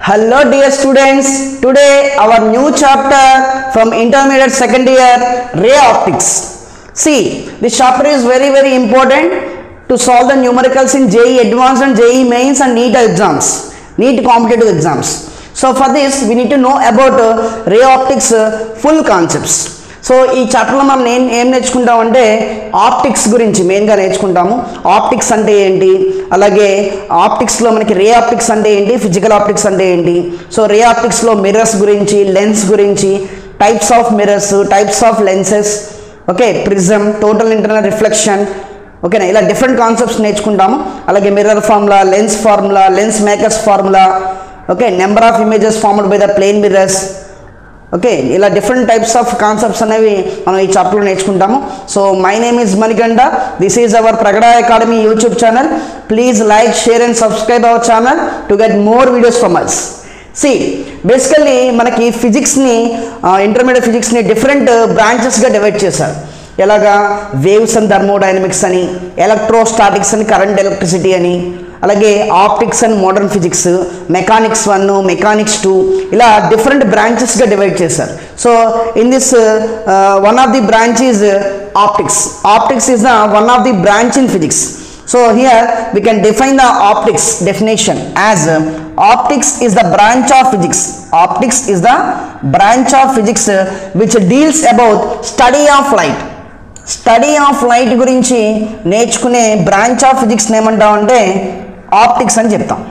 Hello dear students, today our new chapter from intermediate second year, ray optics. See, this chapter is very important to solve the numericals in JEE advanced and JEE mains and NEET exams, NEET competitive exams. So for this we need to know about ray optics full concepts. So ఈ చాప్టర్లో మనం ఏం నేర్చుకుంటామంటే optics గురించి మెయిన్గా నేర్చుకుంటాము. Optics అంటే ఏంటి, అలాగే ఆప్టిక్స్లో మనకి రే ఆప్టిక్స్ అంటే ఏంటి, ఫిజికల్ ఆప్టిక్స్ అంటే ఏంటి. సో రే ఆప్టిక్స్లో మిర్రర్స్ గురించి, లెన్స్ గురించి, types of mirrors, types of lenses, okay, prism, total internal reflection, ఓకేనా, ఇలా డిఫరెంట్ కాన్సెప్ట్స్ నేర్చుకుంటాము. అలాగే mirror formula, lens makers formula, okay, number of images formed by the plane mirrors, okay, ఇలా different types of concepts అనేవి మనం ఈ చాప్టర్లో నేర్చుకుంటాము. So my name is Manikanta, this is our Pragada academy YouTube channel. Please like, share and subscribe our channel to get more videos from us. See basically మనకి ఫిజిక్స్ని, intermediate ఫిజిక్స్ని different బ్రాంచెస్గా divide చేశారు. ఎలాగా వేవ్స్ అండ్ థర్మోడైనమిక్స్ అని, electrostatics అని, current electricity అని, అలాగే optics and modern physics, mechanics 1, mechanics 2, ఇలా డిఫరెంట్ బ్రాంచెస్గా డివైడ్ చేశారు. So in this one of the branch is optics. Optics is the one of the branch in physics. So here we can define the optics definition as optics is the branch of physics. Optics is the branch of physics which deals about study of light. Study of light గురించి నేర్చుకునే branch of physics ఏమంటామంటే optics అని చెప్తాం.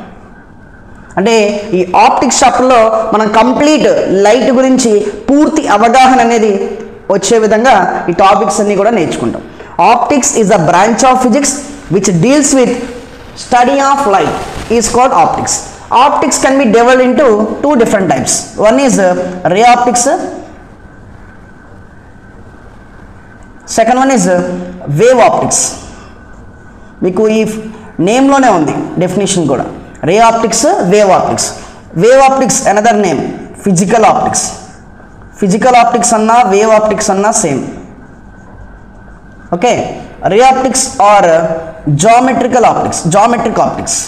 అంటే ఈ optics చాప్టర్లో మనం complete light గురించి పూర్తి అవగాహన అనేది వచ్చే విధంగా ఈ టాపిక్స్ అన్నీ కూడా నేర్చుకుంటాం. Optics is the branch of physics which deals with study of light is called optics. Optics can be divided into two different types. One is ray optics, second one is wave optics. మీకు ఈ నేమ్లోనే ఉంది definition కూడా, ray optics, wave optics. Wave optics another name physical optics. Physical optics అన్నా wave optics అన్నా same. Okay, ray optics or geometrical optics, geometric optics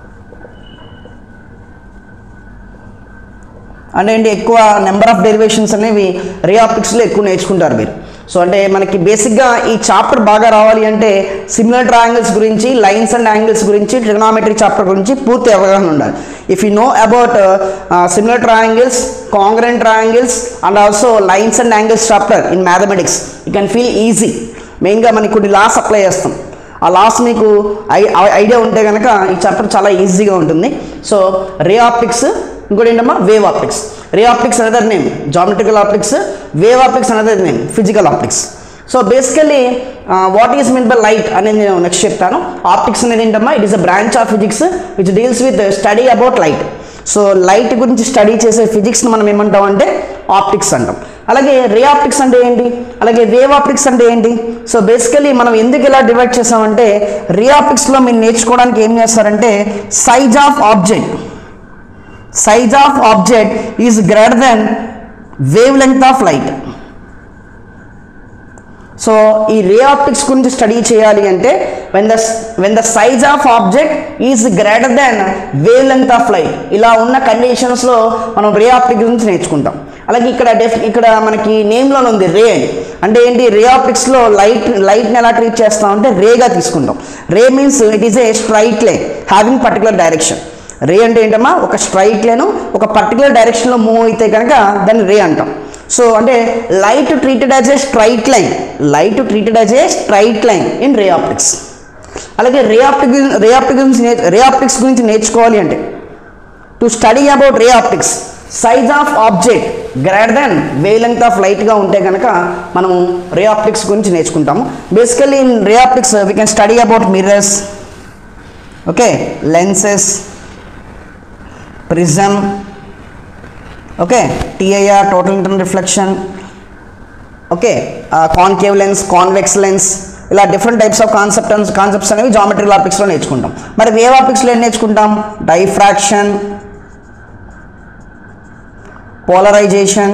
అంటే ఏంటి, ఎక్కువ number of derivations అనేవి రే ఆప్టిక్స్లో ఎక్కువ నేర్చుకుంటారు మీరు. సో అంటే మనకి బేసిక్గా ఈ చాప్టర్ బాగా రావాలి అంటే సిమిలర్ ట్రయాంగిల్స్ గురించి, లైన్స్ అండ్ యాంగిల్స్ గురించి, ట్రిగనామెట్రీ చాప్టర్ గురించి పూర్తి అవగాహన ఉండాలి. If you know about similar triangles, congruent triangles and also lines and angles chapter in mathematics, you can feel easy. మెయిన్గా మనకి కొన్ని లాస్ అప్లై చేస్తాం, ఆ లాస్ మీకు ఐడియా ఉంటే కనుక ఈ చాప్టర్ చాలా ఈజీగా ఉంటుంది. సో రే ఆప్టిక్స్, ఇంకోటి ఏంటమ్మా wave optics. Ray optics another name geometrical optics, wave optics another name physical optics. So basically what is mean by light అనేది నేను నెక్స్ట్ చెప్తాను. ఆప్టిక్స్ అనేది ఏంటమ్మా, it is a branch of physics which deals with study about light. So light గురించి study చేసే ఫిజిక్స్ని మనం ఏమంటాం అంటే ఆప్టిక్స్ అంటాం. అలాగే రే ఆప్టిక్స్ అంటే ఏంటి, అలాగే వేవ్ ఆప్టిక్స్ అంటే ఏంటి. సో బేసికలీ మనం ఎందుకు ఇలా డివైడ్ చేసామంటే, రే ఆప్టిక్స్లో మీరు నేర్చుకోవడానికి ఏం చేస్తారంటే size of object is greater than wave length of light. So ఈ రే ఆప్టిక్స్ గురించి స్టడీ చేయాలి అంటే when the size of object is greater than wave length of light, ఇలా ఉన్న కండిషన్స్లో మనం రే ఆప్టిక్స్ గురించి నేర్చుకుంటాం. అలాగే ఇక్కడ మనకి నేమ్లోనే ఉంది రే అని. అంటే ఏంటి, రే ఆప్టిక్స్లో లైట్ని ఎలా ట్రీట్ చేస్తామంటే రేగా తీసుకుంటాం. Ray means it is a straight line having particular direction. Ray అంటే ఏంటమ్మా, ఒక స్ట్రైట్ లైన్ ఒక పర్టికులర్ డైరెక్షన్లో మూవ్ అయితే కనుక దాన్ని రే అంటాం. సో అంటే light treated as a straight line in ray optics. అలాగే రే ఆప్టిక్స్ గురించి నేర్చుకోవాలి అంటే to study about ray optics, size of object greater than wave length of లైట్గా ఉంటే కనుక మనము రే ఆప్టిక్స్ గురించి నేర్చుకుంటాము. Basically in ray optics we can study about mirrors, okay, lenses, prism, okay, TIR, total internal reflection, okay, concave lens, convex lens, ఇలా different types of concepts అనేవి geometrical ఆప్టిక్స్లో నేర్చుకుంటాం. మరి వేవ్ ఆప్టిక్స్లో ఏం నేర్చుకుంటాం, డైఫ్రాక్షన్, పోలరైజేషన్,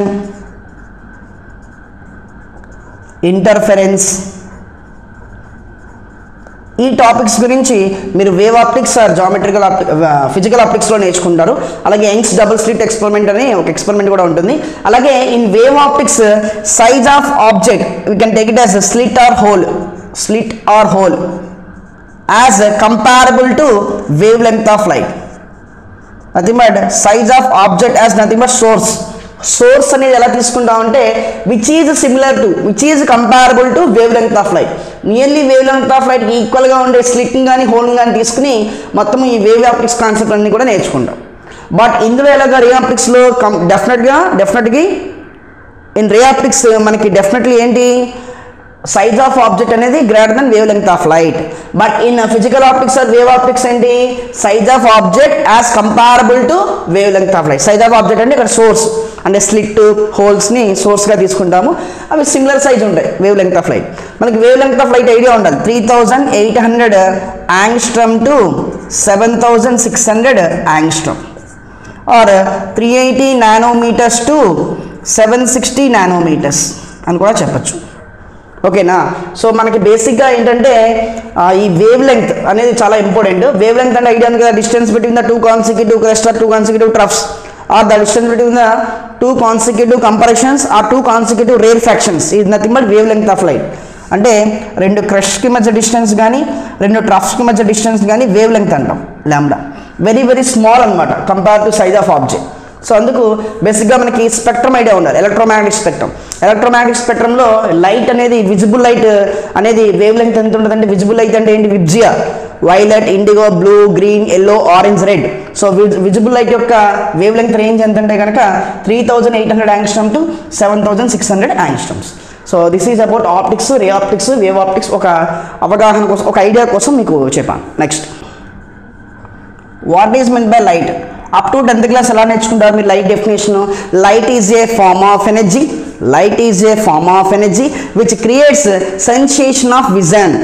ఇంటర్ఫెరెన్స్, ఈ topics గురించి మీరు wave optics or geometrical physical ఆప్టిక్స్లో నేర్చుకుంటారు. అలాగే యంగ్స్ డబుల్ స్లిట్ ఎక్స్పెరిమెంట్ అని ఒక ఎక్స్పెరిమెంట్ కూడా ఉంటుంది. అలాగే in wave optics size of object we can take it as slit or hole as comparable to wave length of light. Nothing but size of object as nothing but source అనేది ఎలా తీసుకుంటామంటే which is comparable to wave length of light. Nearly wave length of లైట్కి ఈక్వల్గా ఉండే స్లిట్ని కానీ హోల్ని కానీ తీసుకుని మొత్తం ఈ వేవ్ ఆప్టిక్స్ కాన్సెప్ట్ అన్ని కూడా నేర్చుకుంటాం. బట్ ఇందులో ఎలాగా రే ఆప్టిక్స్లో డెఫినెట్గా ఇన్ రే ఆప్టిక్స్ మనకి డెఫినెట్లీ ఏంటి సైజ్ ఆఫ్ ఆబ్జెక్ట్ అనేది greater than wave length of light. But in physical optics or wave optics ఏంటి size of object as comparable to wave length of light. Size of object అంటే ఇక్కడ source అంటే slit హోల్స్ని సోర్స్గా తీసుకుంటాము. అవి similar size ఉంటాయి వేవ్ లెంగ్త్ ఆఫ్ లైట్. మనకి wave length of light idea ఉండాలి 3800 angstrom to 7600 angstrom are 380 nanometres to 760 nanometres అని కూడా చెప్పచ్చు. ఓకేనా. సో మనకి బేసిక్గా ఏంటంటే ఈ వేవ్ లెంగ్త్ అనేది చాలా ఇంపార్టెంట్. వేవ్ లెంగ్త్ అంటే ఐడియా ఉంది కదా, distance between the 2 consecutive crest or 2 consecutive troughs or the distance between the 2 consecutive compressions or 2 consecutive rarefactions is nothing but wave length of light. అంటే 2 క్రష్కి మధ్య distance కానీ 2 ట్రఫ్స్కి మధ్య distance కానీ wave length అంటాం lambda. Very small అనమాట compare to size of object. So అందుకు బేసిక్గా మనకి స్పెక్ట్రమ్ ఐడియా ఉండాలి. ఎలక్ట్రోమాగ్నెటిక్ స్పెక్ట్రంలో లైట్ అనేది విజిబుల్ లైట్ అనేది వేవ్ లెంగ్త్ ఎంత ఉంటుందంటే విజిబుల్ లైట్ అంటే ఏంటి VIBGYOR violet indigo blue green yellow orange red. So visible light యొక్క వేవ్ లెంగ్త్ రేంజ్ ఎంత అంటే కనుక 3800 angstrom to 7600 angstroms. So this is about optics, ray optics, wave optics ఒక అవగాహన కోసం ఒక ఐడియా కోసం మీకు చెప్పాను. Next what is meant by light. Up to 10th class ఎలా నేర్చుకుంటారు మీరు light definition. Light is a form of energy which creates sensation of vision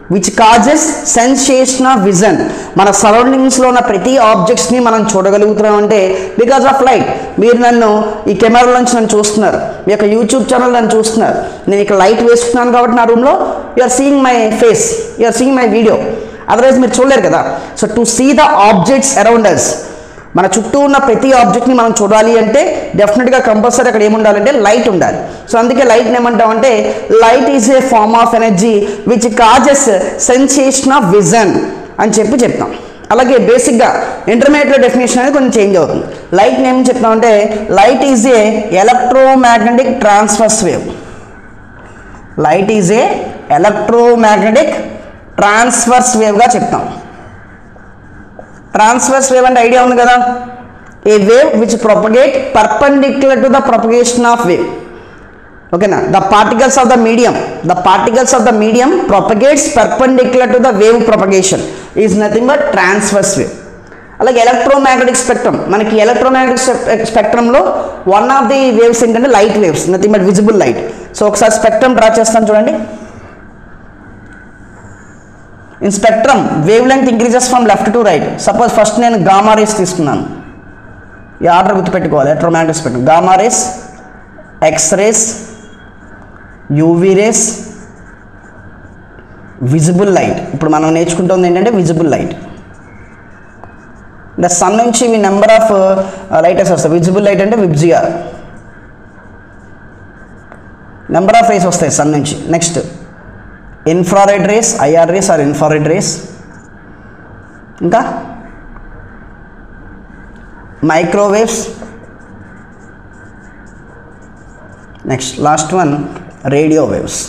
మన సరౌండింగ్స్లో ఉన్న ప్రతి ఆబ్జెక్ట్స్ని మనం చూడగలుగుతున్నాం అంటే బికాస్ ఆఫ్ లైట్. మీరు నన్ను ఈ కెమెరా నుంచి నన్ను చూస్తున్నారు, మీ యొక్క యూట్యూబ్ ఛానల్ నన్ను చూస్తున్నారు, నేను ఇక్కడ లైట్ వేసుకున్నాను కాబట్టి నా రూమ్లో you are seeing my face, you are seeing my video. Otherwise మీరు చూడలేరు కదా. So to see the objects around us, మన చుట్టూ ఉన్న ప్రతి ఆబ్జెక్ట్ని మనం చూడాలి అంటే డెఫినెట్గా కంపల్సరీ అక్కడ ఏముండాలంటే లైట్ ఉండాలి. సో అందుకే లైట్ని ఏమంటామంటే light is a form of energy which causes sensation of vision అని చెప్తాం. అలాగే బేసిక్గా ఇంటర్మీడియట్లో డెఫినేషన్ అనేది కొంచెం చేంజ్ అవుతుంది. లైట్ని ఏం చెప్తామంటే light is a electromagnetic transverse wave. Light is a electromagnetic transverse వేవ్గా చెప్తాం. ట్రాన్స్వర్స్ వేవ్ అంటే ఐడియా ఉంది కదా, a wave which propagate perpendicular to the propagation of wave. ఓకేనా. The particles of the medium propagates perpendicular to the wave propagation is nothing but transverse wave. అలాగే electromagnetic spectrum, మనకి ఎలక్ట్రోమాగ్నెటిక్ స్పెక్ట్రమ్లో one of the waves ఏంటంటే light waves, nothing but visible light. So ఒకసారి spectrum draw చేస్తాను చూడండి. In spectrum wave length increases from left to right. Suppose first నేను gamma rays తీసుకున్నాను, ఈ ఆర్డర్ గుర్తుపెట్టుకోవాలి. Electromagnetic spectrum gamma rays, X rays, UV rays, visible light. ఇప్పుడు మనం నేర్చుకుంటుంది ఏంటంటే విజిబుల్ లైట్. ద సన్ నుంచి మీ నెంబర్ ఆఫ్ లైటర్స్ వస్తాయి. విజిబుల్ లైట్ అంటే విబ్జియా, నెంబర్ ఆఫ్ రేస్ వస్తాయి సన్ నుంచి. Next infrared rays, IR rays or infrared rays. ఇంకా microwaves. Next last one radio waves.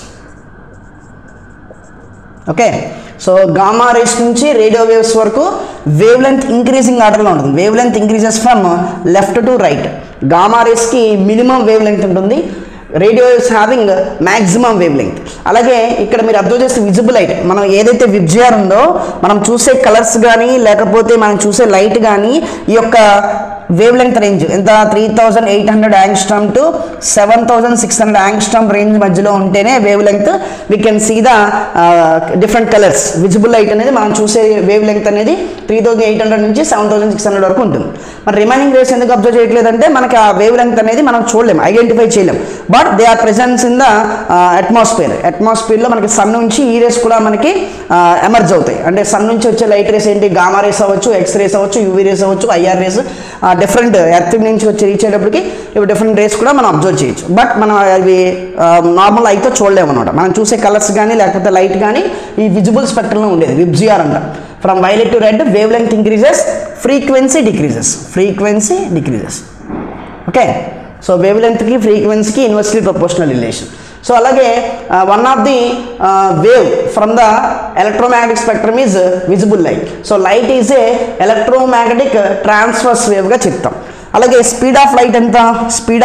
Okay. So gamma rays నుంచి radio waves వరకు wave length increasing ఆర్డర్లో ఉంటుంది. Wave length increases from left to right. Gamma రేస్కి minimum wave length ఉంటుంది, radio waves having maximum wave length. అలాగే ఇక్కడ మీరు observe చేస్తే విజిబుల్ లైట్, మనం ఏదైతే విబ్జిఆర్ ఉందో మనం చూసే కలర్స్ కానీ లేకపోతే మనం చూసే లైట్ కానీ ఈ యొక్క వేవ్ లెంగ్త్ రేంజ్ ఎంత 3800 యాంగ్స్ట్రామ్ టు 7600 యాంగ్స్ట్రామ్ రేంజ్ మధ్యలో ఉంటేనే wave length we can see the different colours. Visible light అనేది మనం చూసే వేవ్ లెంగ్త్ అనేది 3800 నుంచి 7600 వరకు ఉంటుంది. మరి రిమైనింగ్ రేస్ ఎందుకు అబ్జర్వ్ చేయట్లేదంటే మనకి ఆ వేవ్ లెంగ్త్ అనేది మనం చూడలేము, ఐడెంటిఫై చేయలేము. But they are presence in the అట్మాస్ఫియర్లో మనకి సన్ నుంచి ఈ రేస్ కూడా మనకి ఎమర్జ్ అవుతాయి. అంటే సన్ నుంచి వచ్చే లైట్ రేస్ ఏంటి, గామా రేస్ అవ్వచ్చు, ఎక్స్ రేస్ అవ్వచ్చు, యూవీ రేస్ అవ్వచ్చు, ఐఆర్ రేస్, డిఫరెంట్ ఎర్త్ నుంచి వచ్చి రీచ్ అయ్యేటప్పటికి ఇవి డిఫరెంట్ రేస్ కూడా మనం అబ్జర్వ్ చేయొచ్చు. బట్ మనం అవి నార్మల్ అయితే చూడలేము అనమాట. మనం చూసే కలర్స్ కానీ లేకపోతే లైట్ కానీ ఈ విజిబుల్ స్పెక్ట్రంలో ఉండేది, విబ్జిఆర్ అంట. From violet to red wave length increases, frequency decreases. Okay, so wave లెంగ్త్కి ఫ్రీక్వెన్సీకి ఇన్వర్స్లీ ప్రపోర్షనల్ రిలేషన్. సో అలాగే one of the wave from the electromagnetic spectrum is visible light. So light is a electromagnetic transverse వేవ్గా చెప్తాం. అలాగే speed of light ఎంత, speed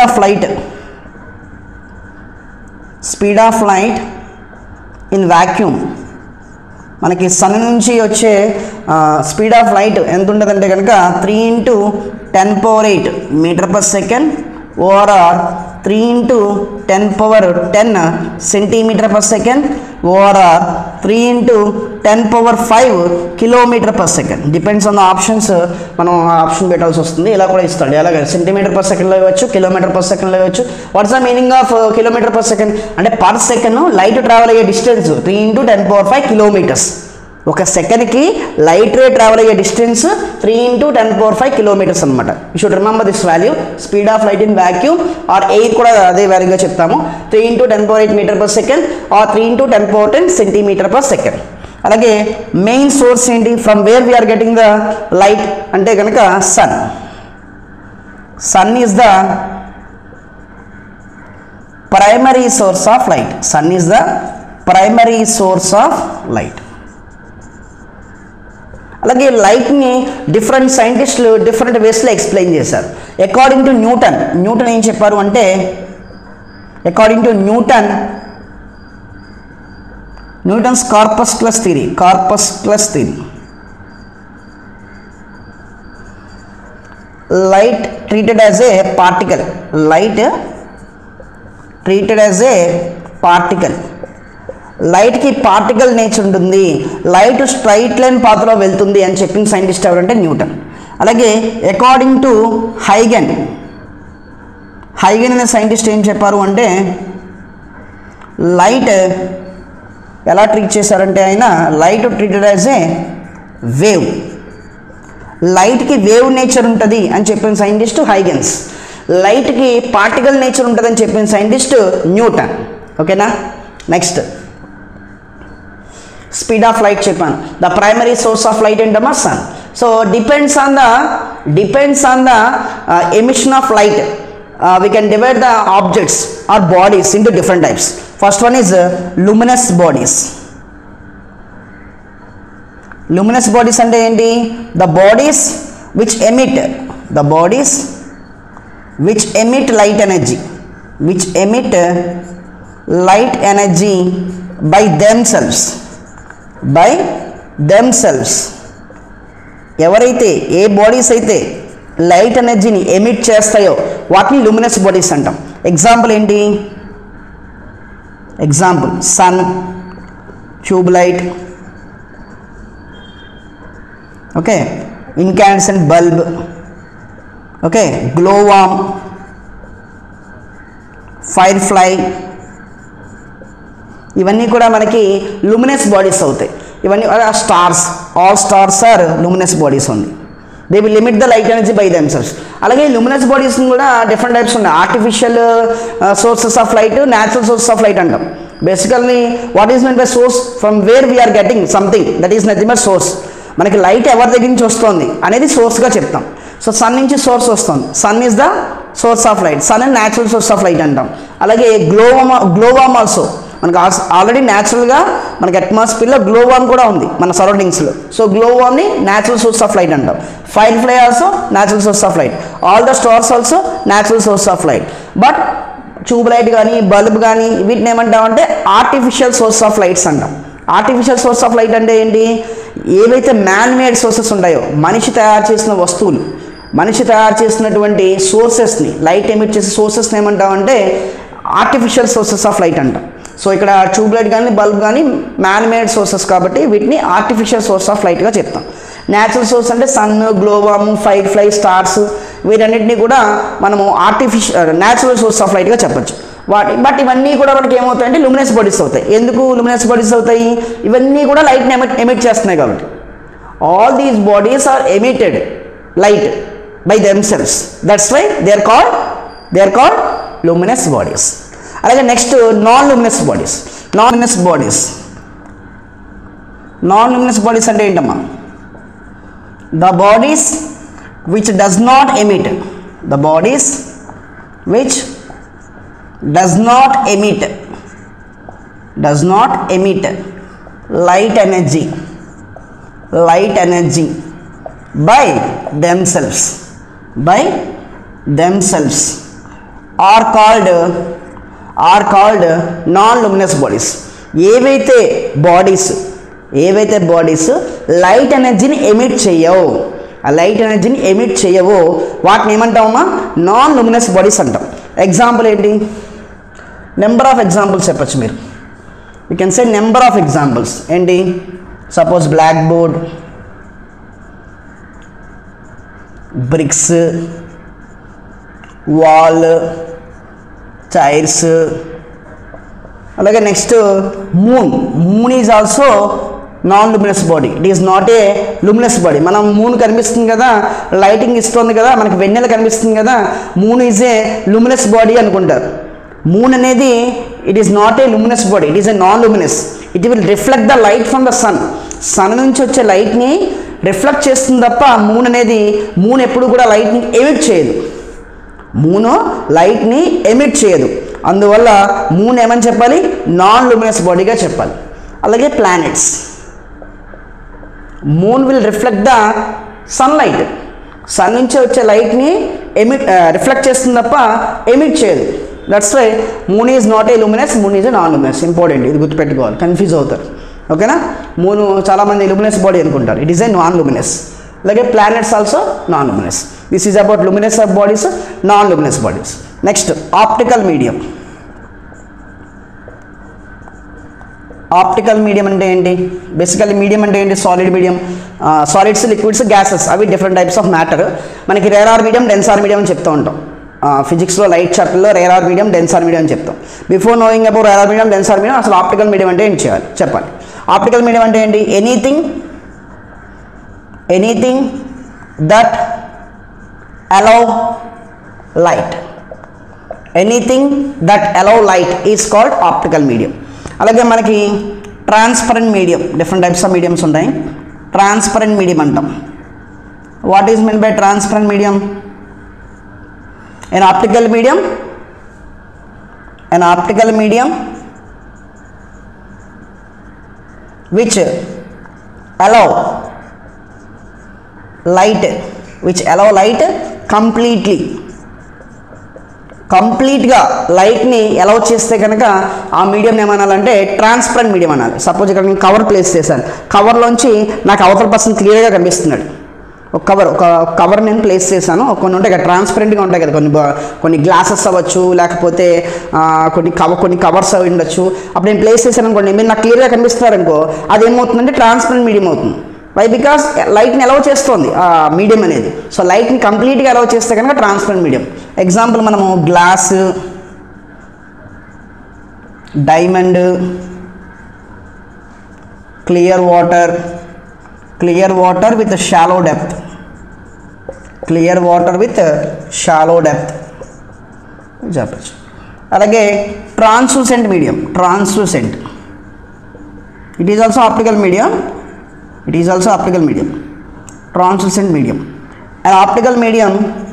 of light in vacuum, మనకి sun నుంచి వచ్చే స్పీడ్ ఆఫ్ లైట్ ఎంత ఉంటుందంటే కనుక 3 × 10⁸ metre per second or 3 × 10⁻10 centimetre per second or 3 × 10⁵ kilometre per second. Depends on the options, మనం ఆప్షన్ పెట్టాల్సి వస్తుంది. ఇలా కూడా ఇస్తాడు, అలాగే సెంటీమీటర్ పర్ సెకండ్లో ఇవ్వచ్చు, కిలోమీటర్ పర్ సెకండ్లో ఇవ్వచ్చు. What's the meaning of kilometre per second అంటే పర్ సెకండ్ లైట్ ట్రావెల్ అయ్యే డిస్టెన్స్ 3 × 10⁵ కిలోమీటర్స్. ఒక సెకండ్కి లైట్ రే ట్రావెల్ అయ్యే డిస్టెన్స్ 3 × 10⁵ కిలోమీటర్స్ అనమాట. You should remember this value. Speed of light in vacuum or air కూడా అదే వాల్యూగా చెప్తాము, 3 × 10⁸ metre per second or 3 × 10⁻10 centimetre per second. అలాగే మెయిన్ సోర్స్ ఏంటి, from where we are getting the light అంటే కనుక sun is the primary source of light. అలాగే లైట్ని డిఫరెంట్ సైంటిస్టులు డిఫరెంట్ వేస్లో ఎక్స్ప్లెయిన్ చేశారు. అకార్డింగ్ టు న్యూటన్ ఏం చెప్పారు అంటే, according to Newton's corpuscular theory, light treated as a particle, లైట్కి పార్టికల్ నేచర్ ఉంటుంది, లైట్ స్ట్రైట్ లైన్ పాత్రలో వెళ్తుంది అని చెప్పిన సైంటిస్ట్ ఎవరంటే న్యూటన్. అలాగే అకార్డింగ్ టు హైగెన్ అనే సైంటిస్ట్ ఏం చెప్పారు అంటే, లైట్ ఎలా ట్రీట్ చేశారంటే ఆయన light treated as a wave, లైట్కి వేవ్ నేచర్ ఉంటుంది అని చెప్పిన సైంటిస్ట్ హైగెన్స్, లైట్కి పార్టికల్ నేచర్ ఉంటుంది అని చెప్పిన సైంటిస్ట్ న్యూటన్. ఓకేనా, నెక్స్ట్ స్పీడ్ ఆఫ్ లైట్ చెప్పాను. The primary source of light ఏంటమ్మా, sun. So depends on the emission of light we can divide the objects or bodies into different types. First one is luminous bodies. Luminous bodies అంటే ఏంటి, the bodies which emit light energy by themselves. ఎవరైతే ఏ bodies అయితే light ఎనర్జీని emit చేస్తాయో వాటిని luminous bodies అంటాం. Example ఏంటి, sun, tube light, okay, incandescent bulb, okay, glow worm, fire fly, ఇవన్నీ కూడా మనకి లూమినస్ బాడీస్ అవుతాయి. ఇవన్నీ all stars are luminous bodies ఉంది. They will limit the light energy by themselves. అలాగే లూమినస్ బాడీస్ కూడా డిఫరెంట్ టైప్స్ ఉన్నాయి. Artificial sources of light, natural sources of light అంటాం. Basically what is mean by source, from where we are getting something, that is nothing but source. మనకి light ఎవరి దగ్గర నుంచి వస్తుంది అనేది సోర్స్గా చెప్తాం. సో సన్ నుంచి సోర్స్ వస్తుంది, sun is the source of light, sun and natural source of light అంటాం. అలాగే గ్లోవామ్ ఆల్సో మనకు ఆల్రెడీ న్యాచురల్గా మనకి అట్మాస్ఫియర్లో గ్లోవామ్ కూడా ఉంది మన సరౌండింగ్స్లో. సో గ్లోవామ్ని న్యాచురల్ సోర్స్ ఆఫ్ లైట్ అంటాం. Fire fly also natural source of light, all the stars also natural source of light. But tube light కానీ బల్బ్ కానీ వీటిని ఏమంటామంటే ఆర్టిఫిషియల్ సోర్స్ ఆఫ్ లైట్స్ అంటాం. ఆర్టిఫిషియల్ సోర్స్ ఆఫ్ లైట్ అంటే ఏంటి, ఏవైతే man made sources ఉంటాయో, మనిషి తయారు చేసిన వస్తువులు, మనిషి తయారు చేసినటువంటి సోర్సెస్ని, లైట్ ఎమిట్ చేసే సోర్సెస్ని ఏమంటామంటే ఆర్టిఫిషియల్ సోర్సెస్ ఆఫ్ లైట్ అంటాం. సో ఇక్కడ ట్యూబ్లైట్ కానీ బల్బ్ కానీ మ్యాన్ మేడ్ సోర్సెస్ కాబట్టి వీటిని ఆర్టిఫిషియల్ సోర్స్ ఆఫ్ లైట్గా చెప్తాం. న్యాచురల్ సోర్స్ అంటే sun, glowworm, fire fly, stars వీటన్నిటిని కూడా మనము న్యాచురల్ సోర్స్ ఆఫ్ లైట్గా చెప్పచ్చు. బట్ ఇవన్నీ కూడా మనకి ఏమవుతాయంటే లూమినస్ బాడీస్ అవుతాయి. ఎందుకు లూమినస్ బాడీస్ అవుతాయి? ఇవన్నీ కూడా లైట్ని ఎమిట్ చేస్తున్నాయి కాబట్టి. All these bodies are emitted light by themselves. That's why they are called luminous bodies. అలాగే next non luminous bodies. Non luminous bodies అంటే ఏంటమ్మా? the bodies which does not emit light energy by themselves are called non-luminous bodies. ఏవైతే bodies light ఎనర్జీని emit చేయవో వాటిని ఏమంటామమ్మా? Non luminous bodies అంటాం. Example ఏంటి? నెంబర్ ఆఫ్ ఎగ్జాంపుల్స్ చెప్పచ్చు మీరు. You can say number of examples. ఏంటి? Suppose black board, bricks, wall, chairs. అలాగే next moon is also non luminous body. It is not a luminous body. మనం moon కనిపిస్తుంది కదా, lighting ఇస్తుంది కదా, మనకి వెన్నెల కనిపిస్తుంది కదా, moon is a luminous body అనుకుంటారు. మూన్ అనేది it is not a luminous body, it is a non luminous. It will reflect the light from the sun నుంచి వచ్చే లైట్ని రిఫ్లెక్ట్ చేస్తుంది తప్ప మూన్ ఎప్పుడు కూడా లైట్ని ఎమిట్ చేయదు. అందువల్ల మూన్ ఏమని చెప్పాలి? నాన్ లూమినస్ బాడీగా చెప్పాలి. అలాగే planets. Moon will reflect the sunlight. Sun నుంచి వచ్చే లైట్ని రిఫ్లెక్ట్ చేస్తుంది తప్ప ఎమిట్ చేయదు. That's why moon is not a luminous, moon is a non luminous. Important, ఇది గుర్తుపెట్టుకోవాలి, కన్ఫ్యూజ్ అవుతారు. ఓకేనా? మూన్ చాలామంది లూమినస్ బాడీ అనుకుంటారు. It is a non luminous. అలాగే planets also non luminous. This is about luminous of bodies, non luminous bodies. Next optical medium. Optical medium అంటే ఏంటి? Basically medium అంటే ఏంటి? Solid medium, solids, liquids, gases, అవి different types of matter. మనకి rarer medium, denser medium అని చెప్తూ ఉంటాం. ఫిజిక్స్లో లైట్ చాప్టర్లో రేరార్ మీడియం, డెన్సార్ మీడియం అని చెప్తాం. Before knowing about rarer medium, denser medium, అసలు ఆప్టికల్ మీడియం అంటే ఏంటి చెప్పాలి. ఆప్టికల్ మీడియం అంటే ఏంటి? Anything that allow light is called optical medium. అలాగే మనకి transparent medium, different types of mediums ఉంటాయి. ట్రాన్స్పరెంట్ మీడియం అంటాం. What is mean by transparent medium? an optical medium which allow light కంప్లీట్గా లైట్ని అలౌ చేస్తే కనుక ఆ మీడియం ఏమనాలంటే ట్రాన్స్పరెంట్ మీడియం అనాలి. సపోజ్ ఇక్కడ నేను కవర్ ప్లేస్ చేశాను, కవర్లోంచి నాకు అవతల పర్సన్ క్లియర్గా కనిపిస్తున్నాడు. ఒక కవర్ నేను ప్లేస్ చేశాను. కొన్ని ఉంటాయి కదా ట్రాన్స్పరెంట్గా ఉంటాయి కదా, కొన్ని గ్లాసెస్ అవ్వచ్చు, లేకపోతే కొన్ని కవర్స్ అవి ఉండొచ్చు. అప్పుడు నేను ప్లేస్ చేశాను అనుకోండి, మీరు నాకు క్లియర్గా కనిపిస్తున్నారు అనుకో, అదేమవుతుందంటే ట్రాన్స్పరెంట్ మీడియం అవుతుంది. వై? బికాస్ లైట్ని అలౌ చేస్తుంది ఆ మీడియం అనేది. సో లైట్ని కంప్లీట్గా అలౌ చేస్తే కనుక ట్రాన్స్పరెంట్ మీడియం. ఎగ్జాంపుల్ మనము glass, diamond, clear water with shallow depth చెప్పచ్చు. అలాగే translucent medium, it is also optical medium. Translucent medium. An optical medium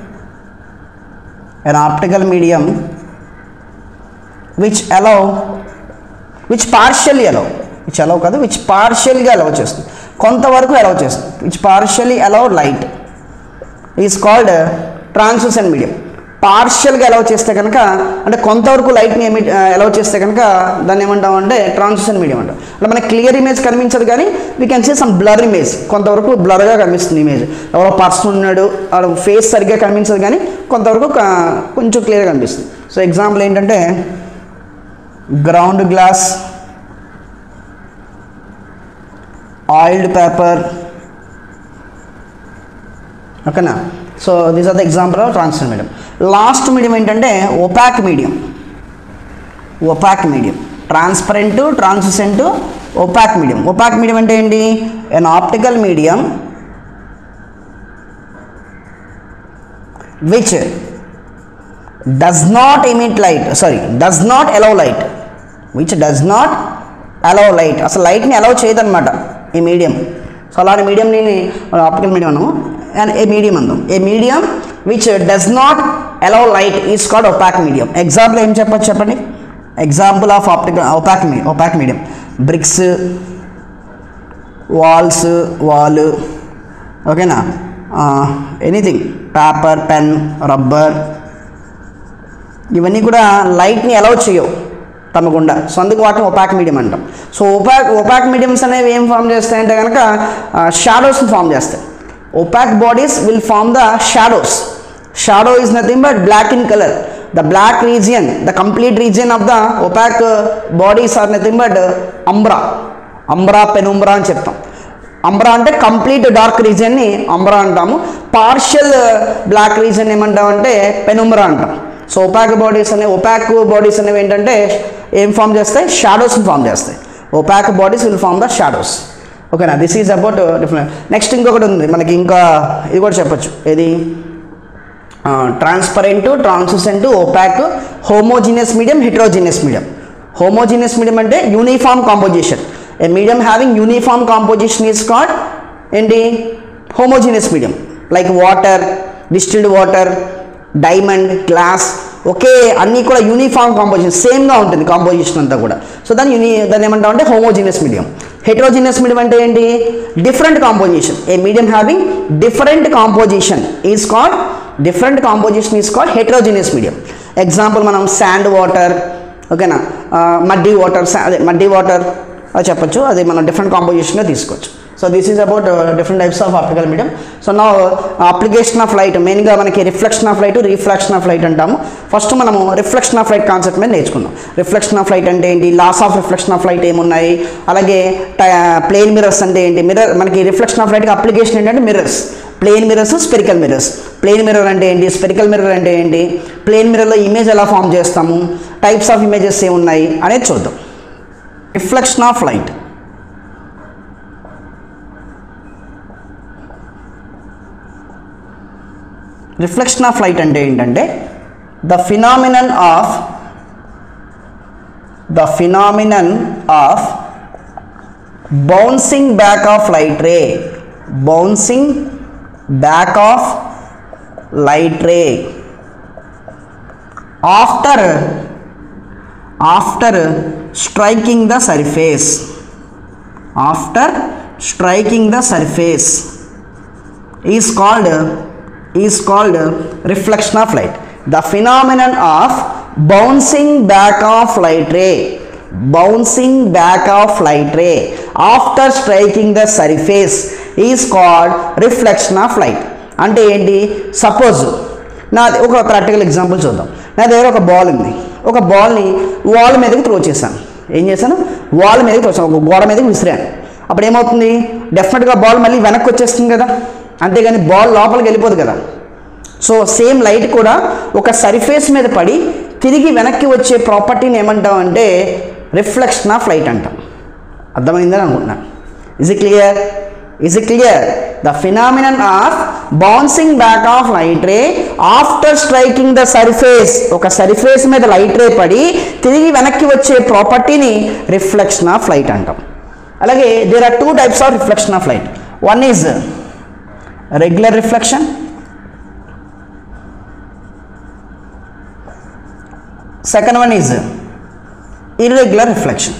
which partially allow చేస్తుంది, కొంతవరకు అలౌ చేస్తుంది. which partially allow light is called translucent medium. పార్షియల్గా allow చేస్తే కనుక, అంటే కొంతవరకు లైట్ని అలౌ చేస్తే కనుక దాన్ని ఏమంటాం అంటే ట్రాన్సిషన్ మీడియం అంటాం. అంటే మనకి క్లియర్ ఇమేజ్ కనిపించదు కానీ we can see some blur image, కొంతవరకు బ్లర్గా కనిపిస్తుంది ఇమేజ్. ఎవరో పర్సన్ ఉన్నాడు, ఫేస్ సరిగ్గా కనిపించదు కానీ కొంతవరకు కొంచెం క్లియర్గా కనిపిస్తుంది. సో ఎగ్జాంపుల్ ఏంటంటే గ్రౌండ్ గ్లాస్, ఆయిల్డ్ పేపర్, ఓకేనా. So these are the example of transition medium. Last medium ఏంటంటే opaque medium. Opaque medium, transparent, translucent, opaque medium. Opaque medium అంటే ఏంటి? An optical medium which does not emit light, does not allow light, which does not allow light. అసలు లైట్ని allow చేయదన్నమాట ఈ medium. So అలాంటి మీడియంని optical medium అన్నాము. And a medium అందాం, a medium which does not allow light is called opaque medium. Example ఏం చెప్పచ్చు చెప్పండి? Example of opaque medium bricks, wall, ఓకేనా, ఎనీథింగ్, పేపర్, పెన్, రబ్బర్, ఇవన్నీ కూడా లైట్ని అలౌ చేయవు తమకుండా. సో అందుకు వాటిని ఒపాక్ మీడియం అంటాం. సో ఒపాక్ మీడియంస్ అనేవి ఏం ఫామ్ చేస్తాయంటే కనుక షాడోస్ని ఫామ్ చేస్తాయి. Opaque bodies will form the shadows. Shadow is nothing but black in color. The black region, the complete region of the opaque bodies are nothing but umbra, penumbra అని చెప్తాం. అంబ్రా అంటే complete dark రీజియన్ని అంబ్రా అంటాము. Partial black region ఏమంటామంటే పెనుంబ్రా అంటాం. So opaque bodies అనేవి ఏంటంటే ఏం form చేస్తాయి? షాడోస్ని ఫామ్ చేస్తాయి. Opaque bodies will form the shadows. ఓకేనా, this is about different. Next ఇంకొకటి ఉంది మనకి, ఇంకా ఇది కూడా చెప్పచ్చు. ఏది? Transparent, translucent, opaque, homogeneous medium, heterogeneous medium. Homogeneous medium అంటే uniform composition. A medium having uniform composition is called ఏంటి? Homogeneous medium. Like water, distilled water, diamond, glass, ఒకే అన్నీ కూడా యూనిఫామ్ కాంపోజిషన్, సేమ్గా ఉంటుంది కాంపోజిషన్ అంతా కూడా. సో దాన్ని ఏమంటాం అంటే హోమోజీనియస్ మీడియం. హెటరోజీనియస్ మీడియం అంటే ఏంటి? Different composition. A medium having different composition is called heterogeneous medium. Example మనం శాండ్ వాటర్, ఓకేనా, మడ్డీ వాటర్ అది చెప్పచ్చు. అది మనం డిఫరెంట్ కాంపోజిషన్గా తీసుకోవచ్చు. So this is about different types of optical medium. So నా అప్లికేషన్ ఆఫ్ లైట్, మెయిన్గా మనకి reflection of light, refraction of light అంటాము. ఫస్ట్ మనము రిఫ్లెక్షన్ ఆఫ్ లైట్ కాన్సెప్ట్ మీద నేర్చుకుందాం. రిఫ్లెక్షన్ ఆఫ్ లైట్ అంటే ఏంటి, laws of reflection of light ఏమున్నాయి, అలాగే ప్లేన్ మిర్రర్స్ అంటే ఏంటి, మనకి రిఫ్లెక్షన్ ఆఫ్ లైట్కి అప్లికేషన్ ఏంటంటే mirrors, plane mirrors, spherical mirrors. Plane mirror అంటే ఏంటి, స్పెరికల్ మిర్రర్ అంటే ఏంటి, ప్లేన్ మిర్రర్లో ఇమేజ్ ఎలా ఫామ్ చేస్తాము, టైప్స్ ఆఫ్ ఇమేజెస్ ఏమున్నాయి అనేది చూద్దాం. Reflection of light. Reflection of light అంటే ఏంటంటే the phenomenon of bouncing back of light ray after striking the surface is called reflection of light. The phenomenon of bouncing back of light ray after striking the surface is called reflection of light. అంటే ఏంటి? Suppose నాది ఒక practical example చూద్దాం. నా దగ్గర ఒక ball ఉంది. ఒక బాల్ని వాల్ మీదకి త్రో చేశాను. ఏం చేశాను? వాల్ మీదకి త్రో చేశాను, ఒక గోడ మీదకి విసిరాను. అప్పుడు ఏమవుతుంది? డెఫినెట్గా బాల్ మళ్ళీ వెనక్కి వచ్చేస్తుంది కదా, అంతేగాని బాల్ లోపలికి వెళ్ళిపోదు కదా. సో సేమ్ లైట్ కూడా ఒక సర్ఫేస్ మీద పడి తిరిగి వెనక్కి వచ్చే ప్రాపర్టీని ఏమంటాం అంటే రిఫ్లెక్షన్ ఆఫ్ లైట్ అంటాం. అర్థమైందని అనుకుంటున్నాను. Is it clear? The phenomenon of bouncing back of light ray after striking the surface, ఒక సర్ఫేస్ మీద లైట్ రే పడి తిరిగి వెనక్కి వచ్చే ప్రాపర్టీని రిఫ్లెక్షన్ ఆఫ్ లైట్ అంటాం. అలాగే there are two types of reflection of light. One is regular reflection, second one is irregular reflection.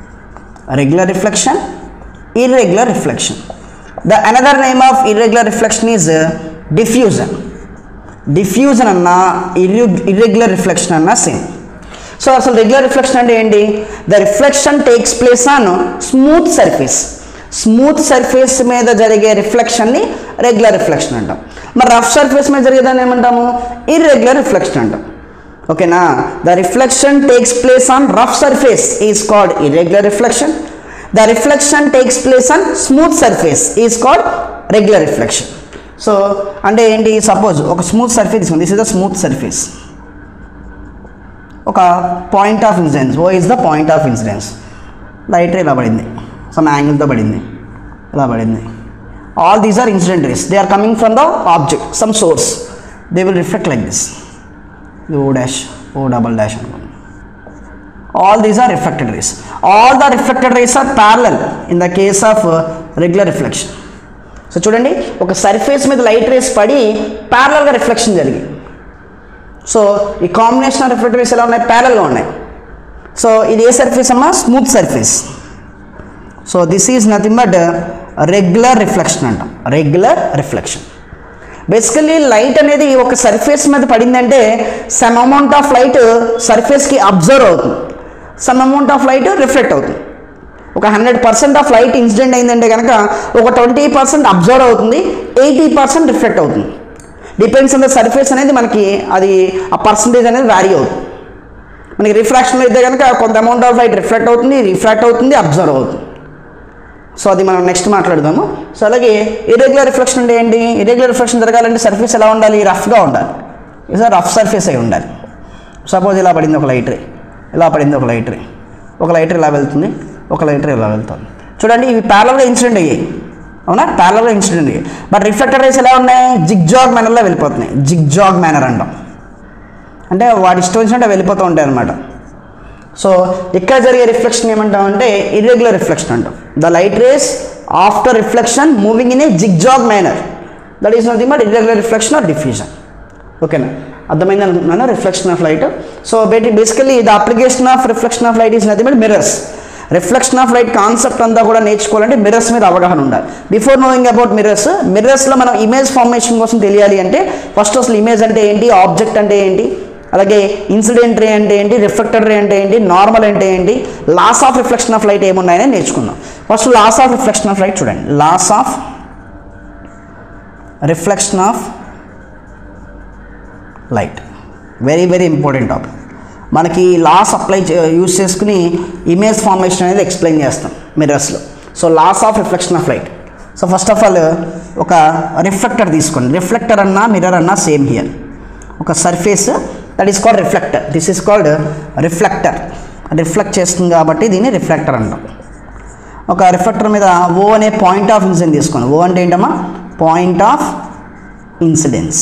Irregular reflection. The another name of irregular reflection is diffusion. Diffusion అన్నా irregular reflection అన్నా same. So అసలు regular reflection అంటే ఏంటి? The reflection takes place on smooth surface. Smooth surface మీద జరిగే రిఫ్లెక్షన్ని regular reflection అంటాం. మరి rough surface మీద జరిగేదాన్ని ఏమంటాము? ఇర్రెగ్యులర్ రిఫ్లెక్షన్ అంటాం. ఓకేనా? The reflection takes place on rough surface is called irregular reflection. The reflection takes place on smooth surface is called regular reflection. So అంటే ఏంటి? సపోజ్ ఒక స్మూత్ సర్ఫేస్ తీసుకుంది. This is the smooth surface. ఒక point of incidence, O is the point of incidence. Light ray ఇలా పడింది, some యాంగిల్తో పడింది, ఇలా పడింది. All these are incident rays. They are coming from the object, some source. They will reflect like this. O dash, O double dash అనుకోండి. All these are reflected rays. All the reflected rays are parallel in the case of regular reflection. So చూడండి, ఒక surface మీద light race పడి ప్యారలల్గా reflection జరిగింది. So ఈ combination of reflected race ఎలా ఉన్నాయి? ప్యారలల్గా ఉన్నాయి. సో ఇది ఏ సర్ఫేస్ అమ్మా? Smooth surface. So this is nothing but regular reflection అంటాం. Regular reflection. బేసికల్లీ లైట్ అనేది ఒక సర్ఫేస్ మీద పడిందంటే సమ్ అమౌంట్ ఆఫ్ లైట్ సర్ఫేస్కి అబ్జర్వ్ అవుతుంది, some amount of light reflect అవుతుంది. ఒక 100% ఆఫ్ లైట్ ఇన్సిడెంట్ అయిందంటే కనుక ఒక 20% అబ్జర్వ్ అవుతుంది, 80% రిఫ్లెక్ట్ అవుతుంది. డిపెండ్స్ ఆన్ ద సర్ఫేస్ అనేది మనకి అది ఆ పర్సంటేజ్ అనేది వ్యారీ అవుతుంది. మనకి రిఫ్రాక్షన్లో అయితే కనుక కొంత అమౌంట్ ఆఫ్ లైట్ రిఫ్లెక్ట్ అవుతుంది, రిఫ్రాక్ట్ అవుతుంది, అబ్జర్వ్ అవుతుంది. సో అది మనం నెక్స్ట్ మాట్లాడదాము. సో అలాగే ఇర్రెగ్యులర్ రిఫ్లెక్షన్ అంటే ఏంటి? ఇర్రెగ్యులర్ రిఫ్లెక్షన్ జరగాలంటే సర్ఫేస్ ఎలా ఉండాలి? రఫ్గా ఉండాలి. ఇది రఫ్ సర్ఫేస్ అయి ఉండాలి. సపోజ్ ఇలా పడింది ఒక లైట్ రే, ఇలా పడింది ఒక లైట్ రే, ఒక లైట్ రే ఇలా వెళ్తుంది, ఒక లైట్ రే ఇలా వెళ్తుంది. చూడండి, ఇవి ప్యారలల్గా ఇన్సిడెంట్ అయ్యాయి, అవునా? ప్యారలల్గా ఇన్సిడెంట్ అయ్యాయి. బట్ రిఫ్లెక్టెడ్ రేస్ ఎలా ఉన్నాయి? జిగ్జాగ్ మేనర్లో వెళ్ళిపోతున్నాయి. జిగ్జాగ్ మేనర్ అంటాం. అంటే వాడి ఇష్టం వచ్చినట్టు వెళ్ళిపోతూ ఉంటాయి అన్నమాట. సో ఇక్కడ జరిగే రిఫ్లెక్షన్ ఏమంటాం అంటే ఇర్రెగ్యులర్ రిఫ్లెక్షన్ అంటాం. The light rays after reflection moving in a zigzag manner, that is nothing but irregular reflection or diffusion. ఓకేనా? అర్థమైంది అనుకుంటున్నాను. Reflection of light. So basically the application of reflection of light is nothing but mirrors. Reflection of light concept అంతా కూడా నేర్చుకోవాలంటే mirrors మీద అవగాహన ఉండాలి. Before knowing about mirrors, మిర్రర్స్లో మనం ఇమేజ్ ఫార్మేషన్ కోసం తెలియాలి అంటే ఫస్ట్ అసలు ఇమేజ్ అంటే ఏంటి, ఆబ్జెక్ట్ అంటే ఏంటి, అలాగే ఇన్సిడెంట్ రే అంటే ఏంటి, రిఫ్లెక్టెడ్ రే అంటే ఏంటి, నార్మల్ అంటే ఏంటి, laws of reflection of light ఏమున్నాయని నేర్చుకుందాం. First laws of reflection of light చూడండి. Laws of reflection of light very very important topic. మనకి లాస్ అప్లై యూజ్ చేసుకుని ఇమేజ్ ఫార్మేషన్ అనేది ఎక్స్ప్లెయిన్ చేస్తాం మిర్రర్స్లో. So laws of reflection of light. So first of all ఒక reflector తీసుకోండి. Reflector అన్నా mirror అన్నా సేమ్ హియర్. ఒక surface that is called reflector. This is called reflector. Reflect చేస్తుంది కాబట్టి దీన్ని రిఫ్లెక్టర్ అంటాం. ఒక రిఫ్లెక్టర్ మీద ఓ అనే పాయింట్ ఆఫ్ ఇన్సిడెన్స్ తీసుకోండి. ఓ అంటే ఏంటమ్మా? Point of incidence.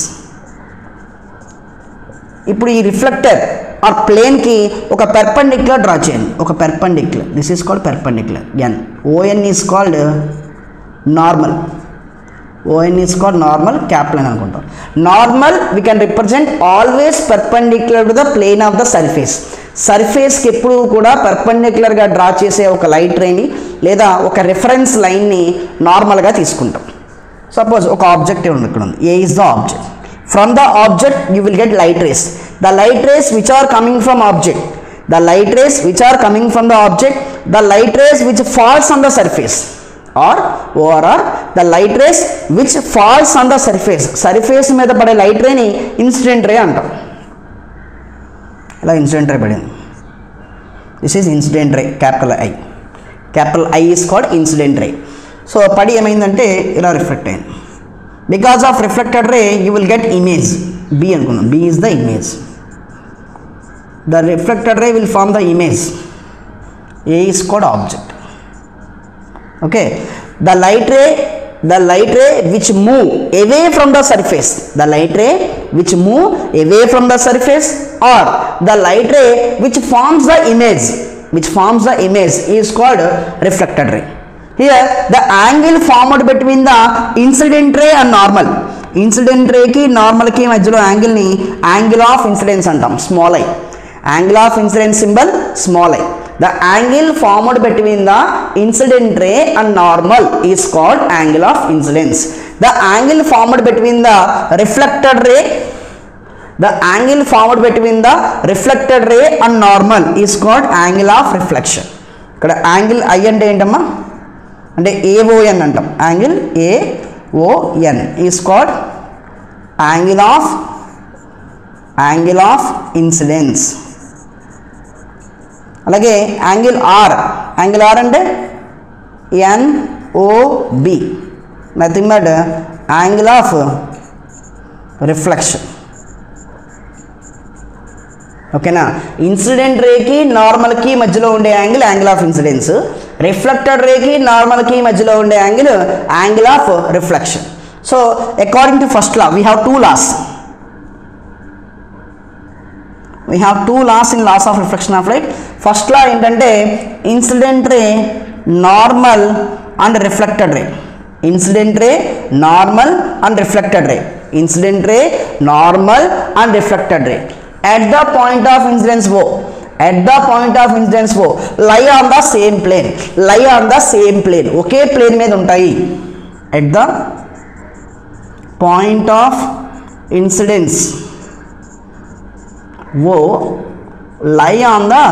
ఇప్పుడు ఈ రిఫ్లెక్టర్ ఆర్ ప్లేన్కి ఒక పెర్పెండిక్యులర్ డ్రా చేయండి. ఒక perpendicular. This is called perpendicular. N. ON is called normal. ON is called normal. Cap line అనుకుంటాం. Normal we can represent always perpendicular to the plane of the surface. సర్ఫేస్కి ఎప్పుడు కూడా పెర్పెండిక్యులర్గా draw చేసే ఒక light రేని లేదా ఒక రిఫరెన్స్ లైన్ని నార్మల్గా తీసుకుంటాం. సపోజ్ ఒక ఆబ్జెక్ట్ ఉంది, ఇక్కడ ఉంది. A is the object. From the object you will get light rays. The light rays which are coming from object, the light rays which are coming from the object, the light rays which falls on the surface, or the light rays which falls on the surface. Surface మీద పడే light రేని incident ray అంటాం. ఇలా incident ray పడింది. This is incident ray. Capital I. Capital I is called incident ray. So పడి ఏమైందంటే ఇలా reflect అయింది. Because of reflected ray you will get image. B అనుకుందాం. B is the image. The reflected ray will form the image. A is called object. Okay. The light ray which move away from the surface. The light ray which move away from the surface, or the light ray which forms the image is called reflected ray. Here the angle formed between the incident ray and normal. Incident ray ki normal ki మధ్యలో angle ni angle of incidence అంటాం. Small I. Angle of incidence symbol small I. The angle formed between the incident ray and normal is called angle of incidence. The angle formed between the reflected ray the angle formed between the reflected ray and normal is called angle of reflection. ఇక్కడ angle I అంటే ఏంటమ్మా, అంటే AON అంటాం. Angle AON is called angle of incidence. అలాగే angle R అంటే NOB, nothing but angle of reflection. ఓకేనా. Incident రేకి నార్మల్కి మధ్యలో ఉండే యాంగిల్ ఆఫ్ ఇన్సిడెన్స్, రిఫ్లెక్టెడ్ రేకి నార్మల్కి మధ్యలో ఉండే angle of reflection. So according to first law we have two laws in laws of reflection of light. First law ఏంటంటే incident ray normal and reflected ray. Incident ray normal and reflected ray. Incident ray normal and reflected ray at the point of incidence O, lie on the same plane, ఒకే plane మీద ఉంటాయి. at the point of incidence O, lie on the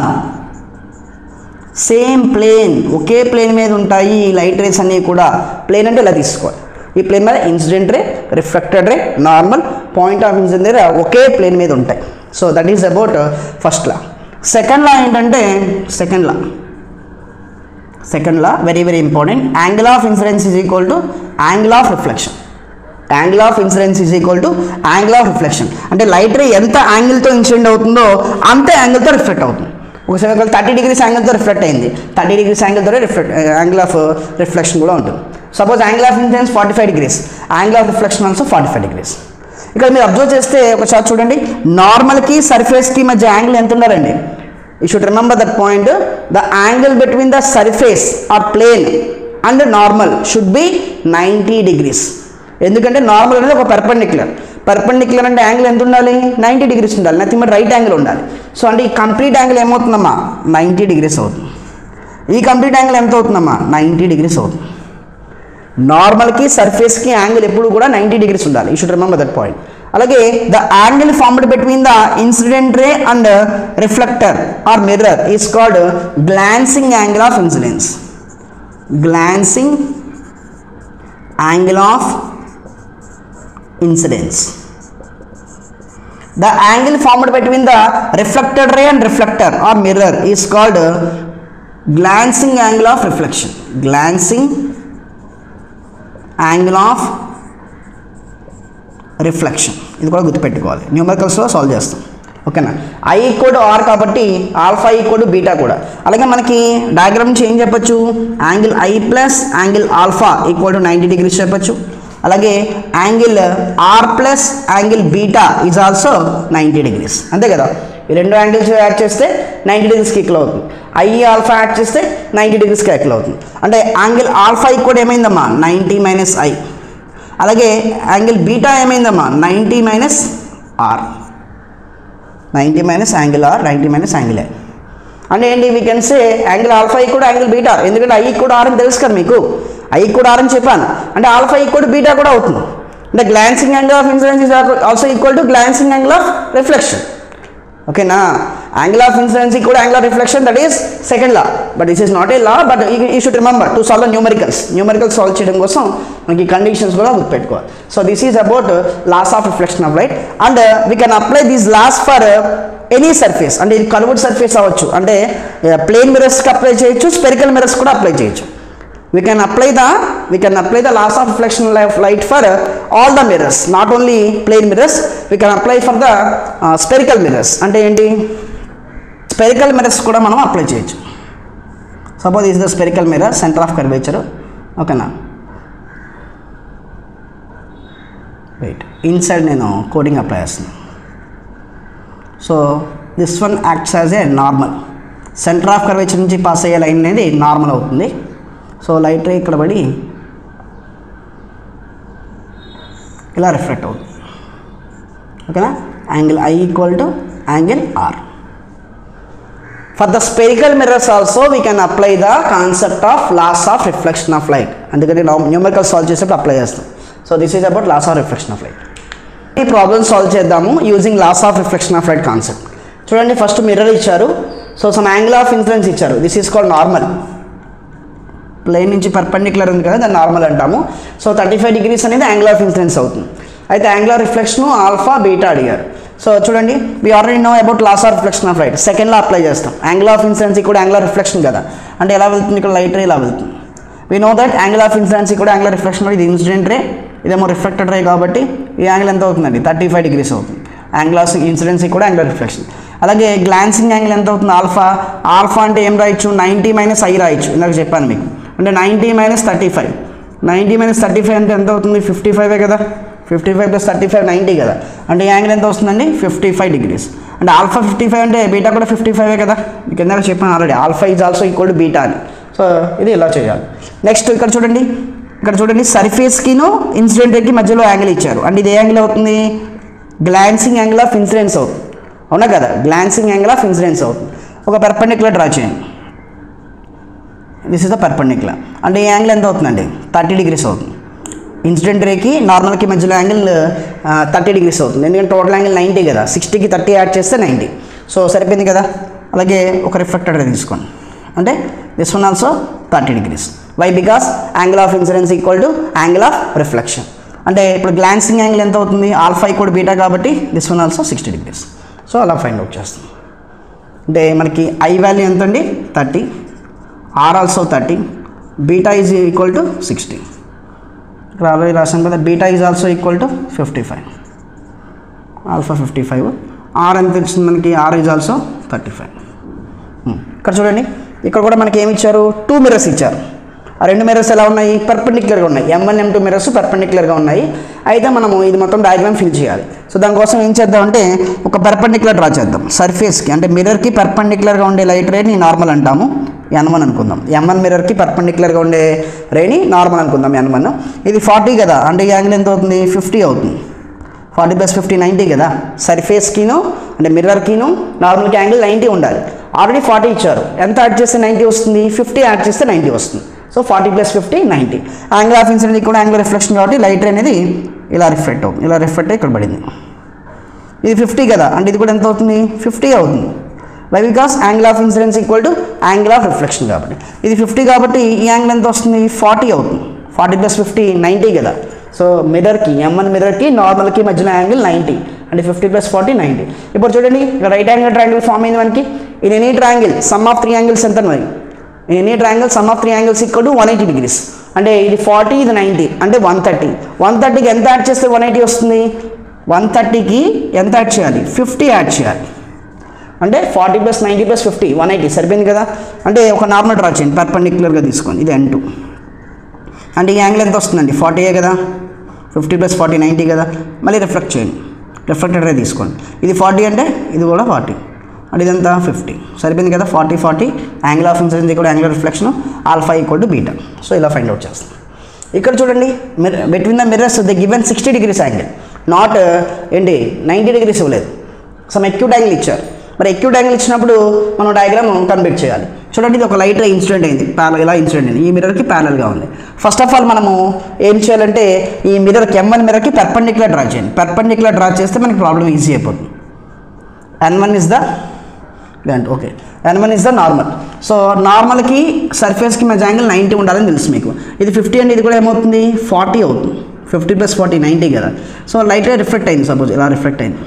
same plane, ఒకే plane మీద ఉంటాయి light rays అన్నీ కూడా. Plane అంటే ఇలా తీసుకోవాలి. ఈ ప్లేన్ మీద incident ray, reflected ray, normal, point of incident ray ఒకే ప్లేన్ మీద ఉంటాయి. So that is about first law. Second law ఏంటంటే second law very very important. Angle of incidence is equal to angle of reflection. Angle of incidence is equal to angle of reflection. అంటే light ray ఎంత యాంగిల్తో incident అవుతుందో అంతే యాంగిల్తో reflect అవుతుంది. ఒకసారి 30 degrees యాంగిల్తో reflect అయింది, 30 degrees యాంగిల్తో యాంగిల్ ఆఫ్ రిఫ్లెక్షన్ కూడా ఉంటుంది. Suppose angle of incidence 45 degrees, angle of reflection also 45 degrees. ఇక్కడ మీరు అబ్జర్వ్ చేస్తే ఒకసారి చూడండి, నార్మల్కి సర్ఫేస్కి మధ్య యాంగిల్ ఎంత ఉండాలండి? You should remember that point. The angle between the surface or plane and normal should be 90 degrees. ఎందుకంటే నార్మల్ అనేది ఒక పర్పెండిక్యులర్ అంటే యాంగిల్ ఎంత ఉండాలి? 90 degrees ఉండాలి, నథింగ్ బట్ రైట్ యాంగిల్ ఉండాలి. సో అంటే ఈ కంప్లీట్ యాంగిల్ ఏమవుతుందమ్మా? 90 degrees అవుతుంది. ఈ కంప్లీట్ యాంగిల్ ఎంత అవుతుందమ్మా? 90 degrees అవుతుంది. నార్మల్కి సర్ఫేస్కి యాంగిల్ ఎప్పుడు కూడా 90 degrees ఉండాలి. You should remember that point. అలాగే the angle formed between the incident ray and reflector or mirror is called glancing angle of incidence. Glancing angle of incidence. The angle formed between the reflected ray and reflector or mirror is called glancing angle of reflection. Glancing angle of reflection. ఇది కూడా గుర్తుపెట్టుకోవాలి, న్యూమరికల్స్లో solve చేస్తాం. ఓకేనా. I equal R కాబట్టి alpha equal beta కూడా. అలాగే మనకి diagram నుంచి ఏం చెప్పచ్చు? Angle I plus angle alpha equal to 90 degrees చెప్పచ్చు. అలాగే angle R plus angle beta is also 90 degrees. అంతే కదా. ఈ రెండు యాంగిల్స్ యాడ్ చేస్తే 90 degreesకి ఈక్వల్ అవుతుంది. ఐ ఆల్ఫా యాడ్ చేస్తే 90 degreesకి ఈక్వల్ అవుతుంది. అంటే యాంగిల్ ఆల్ఫా ఈక్వల్ ఏమైందమ్మా? 90 మైనస్ ఐ. అలాగే యాంగిల్ బీటా ఏమైందమ్మా? 90 minus R. 90 minus angle R, 90 minus angle I. అంటే ఏంటి? We can say angle alpha equal angle beta. ఎందుకంటే ఐ ఈక్వల్ ఆర్ అని తెలుసు కదా మీకు. ఐ కూడా ఆర్ అని చెప్పాను, అంటే ఆల్ఫా ఈక్వల్ టు బీటా కూడా అవుతుంది. అంటే glancing angle of incidence is also equal to glancing angle of reflection. ఓకేనా. Angle of incidence equal angle of reflection, that is second law. But this is not a law, but you should remember to solve the numericals solve చేయడం కోసం మనకి conditions కూడా గుర్తుపెట్టుకోవాలి. So this is about laws of reflection of light. And we can apply these laws for any surface. అంటే ఇది curved surface అవ్వచ్చు, అంటే plane మిరర్స్కి అప్లై చేయొచ్చు, స్పెరికల్ మిరర్స్ కూడా అప్లై చేయొచ్చు. We can apply the laws of reflection of light for all the mirrors, not only plane mirrors. We can apply for the spherical mirrors. అంటే ఏంటి? spherical mirrors కూడా మనం apply చేయొచ్చు. Suppose this is the spherical mirror, center of curvature. ఓకేనా. Wait, inside నేను coding apply చేస్తున్నాను. So this one acts as a normal. Center of curvature నుంచి pass అయ్యే లైన్ అనేది నార్మల్ అవుతుంది. సో లైట్ రే ఇక్కడ పడి ఇలా రిఫ్లెక్ట్ అవుతుంది. ఓకేనా. Angle I equal to angle R. For the spherical mirrors also we can apply the concept of laws of reflection of light. అందుకని న్యూమరికల్ సాల్వ్ చేసేప్పుడు అప్లై చేస్తాం. So this is about laws of reflection of light. ఈ problem solve చేద్దాము using laws of reflection of light concept. చూడండి, first mirror ఇచ్చారు. So some angle of incidence ఇచ్చారు. This is called normal. Plane నుంచి perpendicular ఉంది కదా, దాన్ని normal అంటాము. సో 35 degrees అనేది యాంగిల్ ఆఫ్ ఇన్సిడెన్స్ అవుతుంది. అయితే angle of reflection alpha beta అడిగారు. సో చూడండి, we already know about laws of reflection of light. సెకండ్లో అప్లై చేస్తాం. యాంగిల్ ఆఫ్ ఇన్సిడెన్స్ కూడా యాంగిల్ ఆఫ్ రిఫ్లెక్షన్ కదా, అంటే ఎలా వెళ్తుంది, ఇక్కడ లైట్ రే ఇలా వెళ్తుంది. We know that angle of incidence కూడా యాంగిల్ ఆఫ్ రిఫ్లెక్షన్, ఇది ఇన్సిడెంట్ రే, ఇదేమో రిఫ్లెక్టెడ్ రే, కాబట్టి ఈ యాంగిల్ ఎంత అవుతుందండి, 35 degrees అవుతుంది. యాంగిల్ ఆఫ్ ఇన్సిడెన్స్ కూడా యాంగిల్ ఆఫ్ రిఫ్లెక్షన్. అలాగే గ్లాన్సింగ్ యాంగిల్ ఎంత అవుతుంది, ఆల్ఫా. ఆల్ఫా అంటే ఏం రాయొచ్చు, 90 - I రాయొచ్చు. ఇందాక చెప్పాను మీకు, అంటే 90 - 35. 90 - 35 అంటే ఎంత అవుతుంది, 55 కదా. 55 + 35 90 కదా, అంటే ఈ యాంగిల్ ఎంత వస్తుందండి, 55 degrees. అంటే ఆల్ఫా 55 అంటే బీటా కూడా 55 కదా. మీకు ఇందాక చెప్పాను already, alpha is also equal to beta అని. సో ఇది ఇలా చేయాలి. నెక్స్ట్ ఇక్కడ చూడండి, సర్ఫేస్కిను ఇన్సిడెంట్ రేకి మధ్యలో యాంగిల్ ఇచ్చారు. అంటే ఇది ఏ యాంగిల్ అవుతుంది, గ్లాన్సింగ్ యాంగిల్ ఆఫ్ ఇన్సిడెన్స్ అవుతుంది. అవునా కదా, గ్లాన్సింగ్ యాంగిల్ ఆఫ్ ఇన్సిడెన్స్ అవుతుంది. ఒక పర్పెండిక్యులర్ డ్రా చేయండి. This is the perpendicular. అంటే ఈ యాంగిల్ ఎంత అవుతుందండి, 30 degrees అవుతుంది. ఇన్సిడెంట్ రేకి నార్మల్కి మధ్యలో యాంగిల్ 30 degrees అవుతుంది. ఎందుకంటే టోటల్ యాంగిల్ 90 కదా, 60కి 30 యాడ్ చేస్తే 90. సో సరిపోయింది కదా. అలాగే ఒక రిఫ్లెక్టెడ్ రే తీసుకోండి. అంటే this one also 30 degrees. Why, because angle of incidence equal to angle of reflection. అంటే ఇప్పుడు గ్లాన్సింగ్ యాంగిల్ ఎంత అవుతుంది, ఆల్ఫా ఈక్వల్ బీటా, కాబట్టి this one also 60 degrees. So అలా ఫైండ్ అవుట్ చేస్తాం. అంటే మనకి ఐ వాల్యూ ఎంత అండి, 30, R also 30, beta is equal to 60. ఇక్కడ ఆల్రెడీ రాసాం కదా, beta is also equal to 55, alpha 55, R ఎంత వచ్చింది మనకి, ఆర్ ఈజ్ ఆల్సో 35. ఇక్కడ చూడండి, ఇక్కడ కూడా మనకి ఏమి ఇచ్చారు, 2 mirrors ఇచ్చారు. ఆ 2 mirrors ఎలా ఉన్నాయి, పర్పెండిక్యులర్గా ఉన్నాయి. M1 M2 mirrors పర్పెండిక్యులర్గా ఉన్నాయి. అయితే మనము ఇది మొత్తం డయాగ్రామ్ ఫిల్ చేయాలి. సో దానికోసం ఏం చేద్దామంటే ఒక పర్పెండిక్యులర్ డ్రా చేద్దాం. సర్ఫేస్కి అంటే మిర్రర్కి పర్పెండిక్యులర్గా ఉండే లైట్ రేని నార్మల్ అంటాము, N1 అనుకుందాం. M1 మిర్రర్కి పర్పెండిక్యులర్గా ఉండే రేని నార్మల్ అనుకుందాం, N1. ఇది 40 కదా, అంటే ఈ యాంగిల్ ఎంత అవుతుంది, 50 అవుతుంది. 40 + 50 90 కదా. సర్ఫేస్కిను అంటే మిర్రర్కిను నార్మల్కి యాంగిల్ 90 ఉండాలి. ఆల్రెడీ 40 ఇచ్చారు. ఎంత యాడ్ చేస్తే 90 వస్తుంది, 50 యాడ్ చేస్తే 90 వస్తుంది. సో 40 + 50 90. యాంగిల్ ఆఫ్ ఇన్సిడెన్స్ కూడా యాంగిల్ రిఫ్లెక్షన్ కాబట్టి లైట్ రే అనేది ఇలా రిఫ్లెక్ట్ అవుతుంది. ఇలా రిఫ్లెక్ట్ అయ్యి ఇక్కడ పడింది. ఇది 50 కదా, అంటే ఇది కూడా ఎంత అవుతుంది, 50 అవుతుంది. Why, because angle of incidence equal to angle of reflection కాబట్టి. ఇది 50 కాబట్టి ఈ యాంగిల్ ఎంత వస్తుంది, 40 అవుతుంది. 40 + 50 90 కదా. సో మిర్రర్కి M1 మిర్రర్కి నార్మల్కి మధ్యలో యాంగిల్ 90, అంటే 50 + 40 90. ఇప్పుడు చూడండి, ఇక్కడ రైట్ యాంగిల్ ట్రయాంగిల్ ఫామ్ అయింది మనకి. In any triangle sum of 3 angles ఎంత మరి, in any triangle sum of 3 angles equal to 180 degrees. అంటే ఇది 40, ఇది 90, అంటే 130. 130కి ఎంత యాడ్ చేస్తే 180 వస్తుంది, 130కి ఎంత యాడ్ చేయాలి, 50 యాడ్ చేయాలి. అంటే 40 + 90 + 50 180 సరిపోయింది కదా. అంటే ఒక నార్మల్ డ్రా చేయండి, పర్పెండిక్యులర్గా తీసుకోండి. ఇది N2. అంటే ఈ యాంగిల్ ఎంత వస్తుందండి, 40 కదా. 50 + 40 90 కదా. మళ్ళీ రిఫ్లెక్ట్ చేయండి, రిఫ్లెక్టెడ్ రే తీసుకోండి. ఇది 40 అంటే ఇది కూడా 40, అంటే ఇదంతా 50 సరిపోయింది కదా. 40 40 యాంగిల్ ఆఫ్ ఇన్సిడెన్స్ కూడా angle reflection, alpha equal to beta. So ఇలా ఫైండ్ అవుట్ చేస్తాం. ఇక్కడ చూడండి, between the mirrors the given 60 degrees angle, not ఏంటి 90 degrees ఇవ్వలేదు. సమ్ అక్యూట్ యాంగిల్ ఇచ్చారు. మరి అక్యూట్ యాంగిల్ ఇచ్చినప్పుడు మనం డయాగ్రామ్ కన్వర్ట్ చేయాలి. చూడండి, ఇది ఒక లైట్ రే ఇన్సిడెంట్ అయింది, ఇలా ఇన్సిడెంట్ అయింది, ఈ మిర్రర్కి ప్యారల్గా ఉంది. ఫస్ట్ ఆఫ్ ఆల్ మనము ఏం చేయాలంటే ఈ మిర్రర్కి M1 మిర్రర్కి పర్పెండిక్యులర్ డ్రా చేయండి. పర్పెండిక్యులర్ డ్రా చేస్తే మనకి ప్రాబ్లం ఈజీ అయిపోతుంది. N1 is the okay, N1 is the normal. So నార్మల్కి సర్ఫేస్కి మధ్య యాంగిల్ 90 ఉండాలని తెలుసు మీకు. ఇది 50 అండి, ఇది కూడా ఏమవుతుంది 40 అవుతుంది. 50 + 40 90 కదా. సో లైట్ రే రిఫ్లెక్ట్ అయింది, సపోజ్ ఇలా రిఫ్లెక్ట్ అయింది.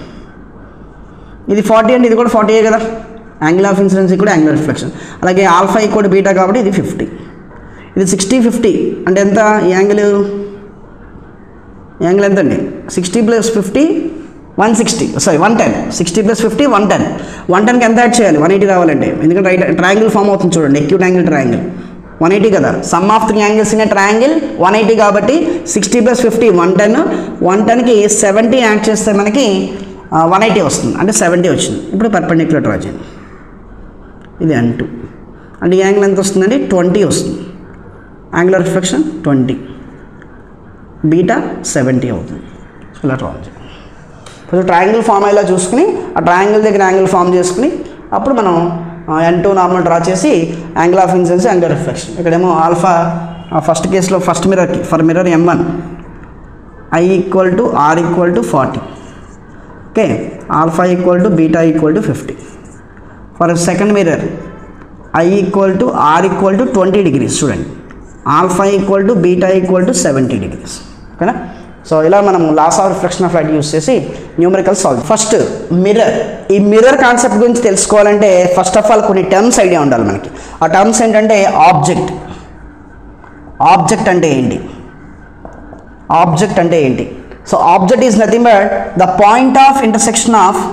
ఇది 40 అండి, ఇది కూడా 40 కదా. యాంగిల్ ఆఫ్ ఇన్సిడెన్స్ కూడా యాంగిల్ రిఫ్లెక్షన్. అలాగే ఆల్ఫా ఈక్వల్ టు బీటా కాబట్టి ఇది 50. ఇది 60 50 అంటే ఎంత, యాంగిల్ ఎంత అండి, 60 + 50 160, సారీ 110. 60 + 50 110. 110కి ఎంత యాడ్ చేయాలి, 180 రావాలంటే. ఎందుకంటే రైట్ ట్రయాంగిల్ ఫామ్ అవుతుంది చూడండి, అక్యూట్ యాంగిల్ ట్రయాంగిల్ 180 కదా. Sum of 3 angles in triangle 180 కాబట్టి 60 + 50 110. 110కి 70 యాడ్ చేస్తే మనకి 180 వస్తుంది, అంటే 70 వచ్చింది. ఇప్పుడు పర్పెండిక్యులర్ డ్రా చేయండి. ఇది N2, అంటే ఈ యాంగిల్ ఎంత వస్తుందండి, 20 వస్తుంది. యాంగిల్ ఆఫ్ రిఫ్లెక్షన్ 20, బీటా 70 అవుతుంది. ఇలా డ్రా చేయండి. కొంచెం ట్రయాంగిల్ ఫామ్ అయ్యేలా చూసుకుని ఆ ట్రయాంగిల్ దగ్గర యాంగిల్ ఫామ్ చేసుకుని అప్పుడు మనం N2 నార్మల్ డ్రా చేసి angle of incidence, angle reflection. ఇక్కడేమో ఆల్ఫా ఫస్ట్ కేసులో ఫస్ట్ మిర్రర్కి, for mirror M1 I = R = 40. Okay, alpha equal to beta equal to 50. For second mirror I equal to R equal to 20 degrees. చూడండి, alpha equal to beta equal to 70 degrees. ఓకేనా? So ఇలా మనం laws of reflection of light use చేసి numerical solve. First mirror. ఈ mirror concept గురించి తెలుసుకోవాలంటే first of all కొన్ని terms idea ఉండాలి మనకి. ఆ టర్మ్స్ ఏంటంటే ఆబ్జెక్ట్. ఆబ్జెక్ట్ అంటే ఏంటి? ఆబ్జెక్ట్ అంటే ఏంటి? So object is nothing but the point of intersection of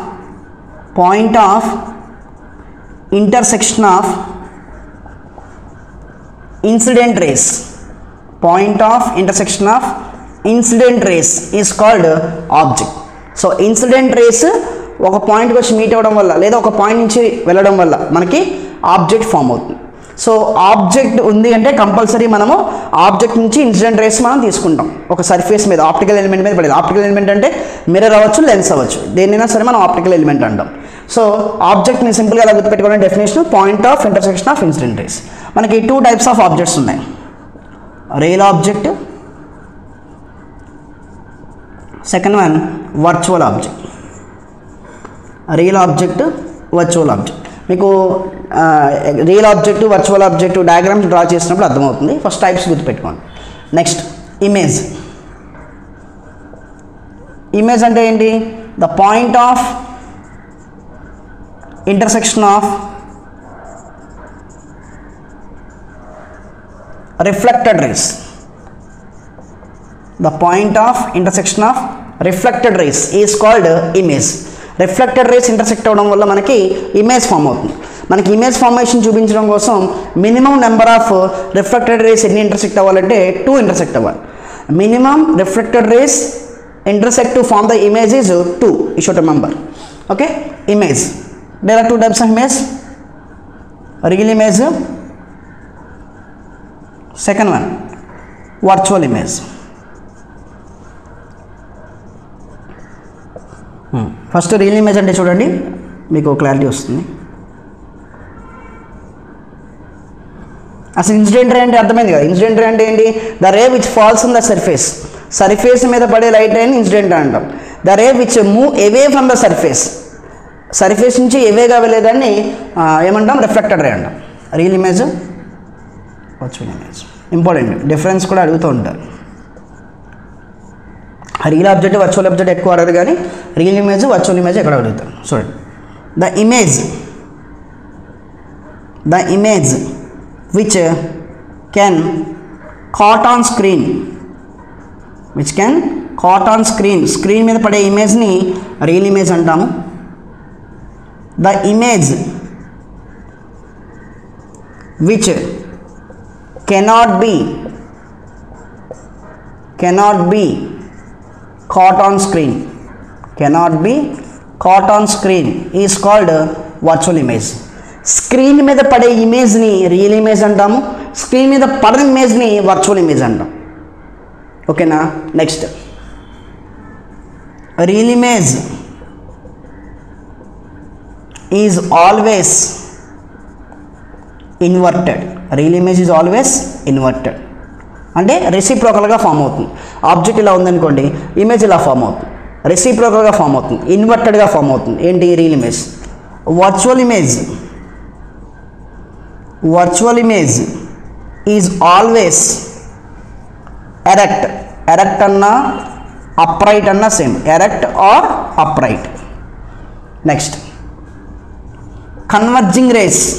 incident rays. Point of intersection of incident rays is called object. So incident rays ఒక పాయింట్కి వచ్చి మీట్ అవ్వడం వల్ల లేదా ఒక పాయింట్ నుంచి వెళ్ళడం వల్ల మనకి ఆబ్జెక్ట్ ఫామ్ అవుతుంది. సో ఆబ్జెక్ట్ ఉంది అంటే కంపల్సరీ మనము ఆబ్జెక్ట్ నుంచి ఇన్సిడెంట్ రేస్ మనం తీసుకుంటాం ఒక సర్ఫేస్ మీద, ఆప్టికల్ ఎలిమెంట్ మీద పడేది. ఆప్టికల్ ఎలిమెంట్ అంటే మిర్రర్ అవ్వచ్చు, లెన్స్ అవ్వచ్చు, దేన్నైనా సరే మనం ఆప్టికల్ ఎలిమెంట్ అంటాం. సో ఆబ్జెక్ట్ని సింపుల్గా ఎలా గుర్తుపెట్టుకోవడం definition point of intersection of incident rays. మనకి 2 టైప్స్ ఆఫ్ ఆబ్జెక్ట్స్ ఉన్నాయి, real object, second one virtual object. Real object, virtual object. మీకు real object, virtual object diagrams draw చేసినప్పుడు అర్థమవుతుంది. ఫస్ట్ టైప్స్ గుర్తుపెట్టుకోండి. Next image. ఇమేజ్ అంటే ఏంటి? The point of intersection of reflected rays. The point of intersection of reflected rays is called image. Reflected rays intersect అవ్వడం వల్ల మనకి image form అవుతుంది. మనకి ఇమేజ్ ఫార్మేషన్ చూపించడం కోసం minimum number of reflected rays ఎన్ని ఇంటర్సెక్ట్ అవ్వాలంటే 2 ఇంటర్సెక్ట్ అవ్వాలి. Minimum reflected rays intersect to form the image is 2. You should remember. Okay, image. There are 2 types of image, real image, second one virtual image. First real image అంటే చూడండి, మీకు clarity వస్తుంది. అసలు incident ray అంటే అర్థమైంది కదా. Incident ray అంటే ఏంటి? The ray which falls on the surface మీద పడే లైట్ రేని ఇన్సిడెంట్ రే అంటాం. The ray which move away from the surface నుంచి ఎవేగా వెళ్ళేదాన్ని ఏమంటాం? రిఫ్లెక్టెడ్ రే అంటాం. Real image, virtual image. Important difference కూడా అడుగుతూ ఉంటారు. రియల్ ఆబ్జెక్ట్, వర్చువల్ ఆబ్జెక్ట్ ఎక్కువ అడగదు, కానీ రియల్ ఇమేజ్, వర్చువల్ ఇమేజ్ ఎక్కడ అడుగుతారు. చూడండి, the image which can caught on screen మీద పడే ఇమేజ్ని రియల్ ఇమేజ్ అంటాము. The image which cannot be caught on screen is called virtual image. Screen మీద పడే ఇమేజ్ని రియల్ ఇమేజ్ అంటాము, స్క్రీన్ మీద పడిన ఇమేజ్ని వర్చువల్ ఇమేజ్ అంటాం. ఓకేనా? Next real image is always inverted. Real image is always inverted అంటే రెసిప్రోకల్గా ఫామ్ అవుతుంది. ఆబ్జెక్ట్ ఇలా ఉందనుకోండి, ఇమేజ్ ఇలా ఫామ్ అవుతుంది, రెసిప్రోకల్గా ఫామ్ అవుతుంది, ఇన్వర్టెడ్గా ఫామ్ అవుతుంది. ఏంటి? Real image. Virtual image is always erect అన్నా అప్రైట్ అన్నా same, erect or upright. Next converging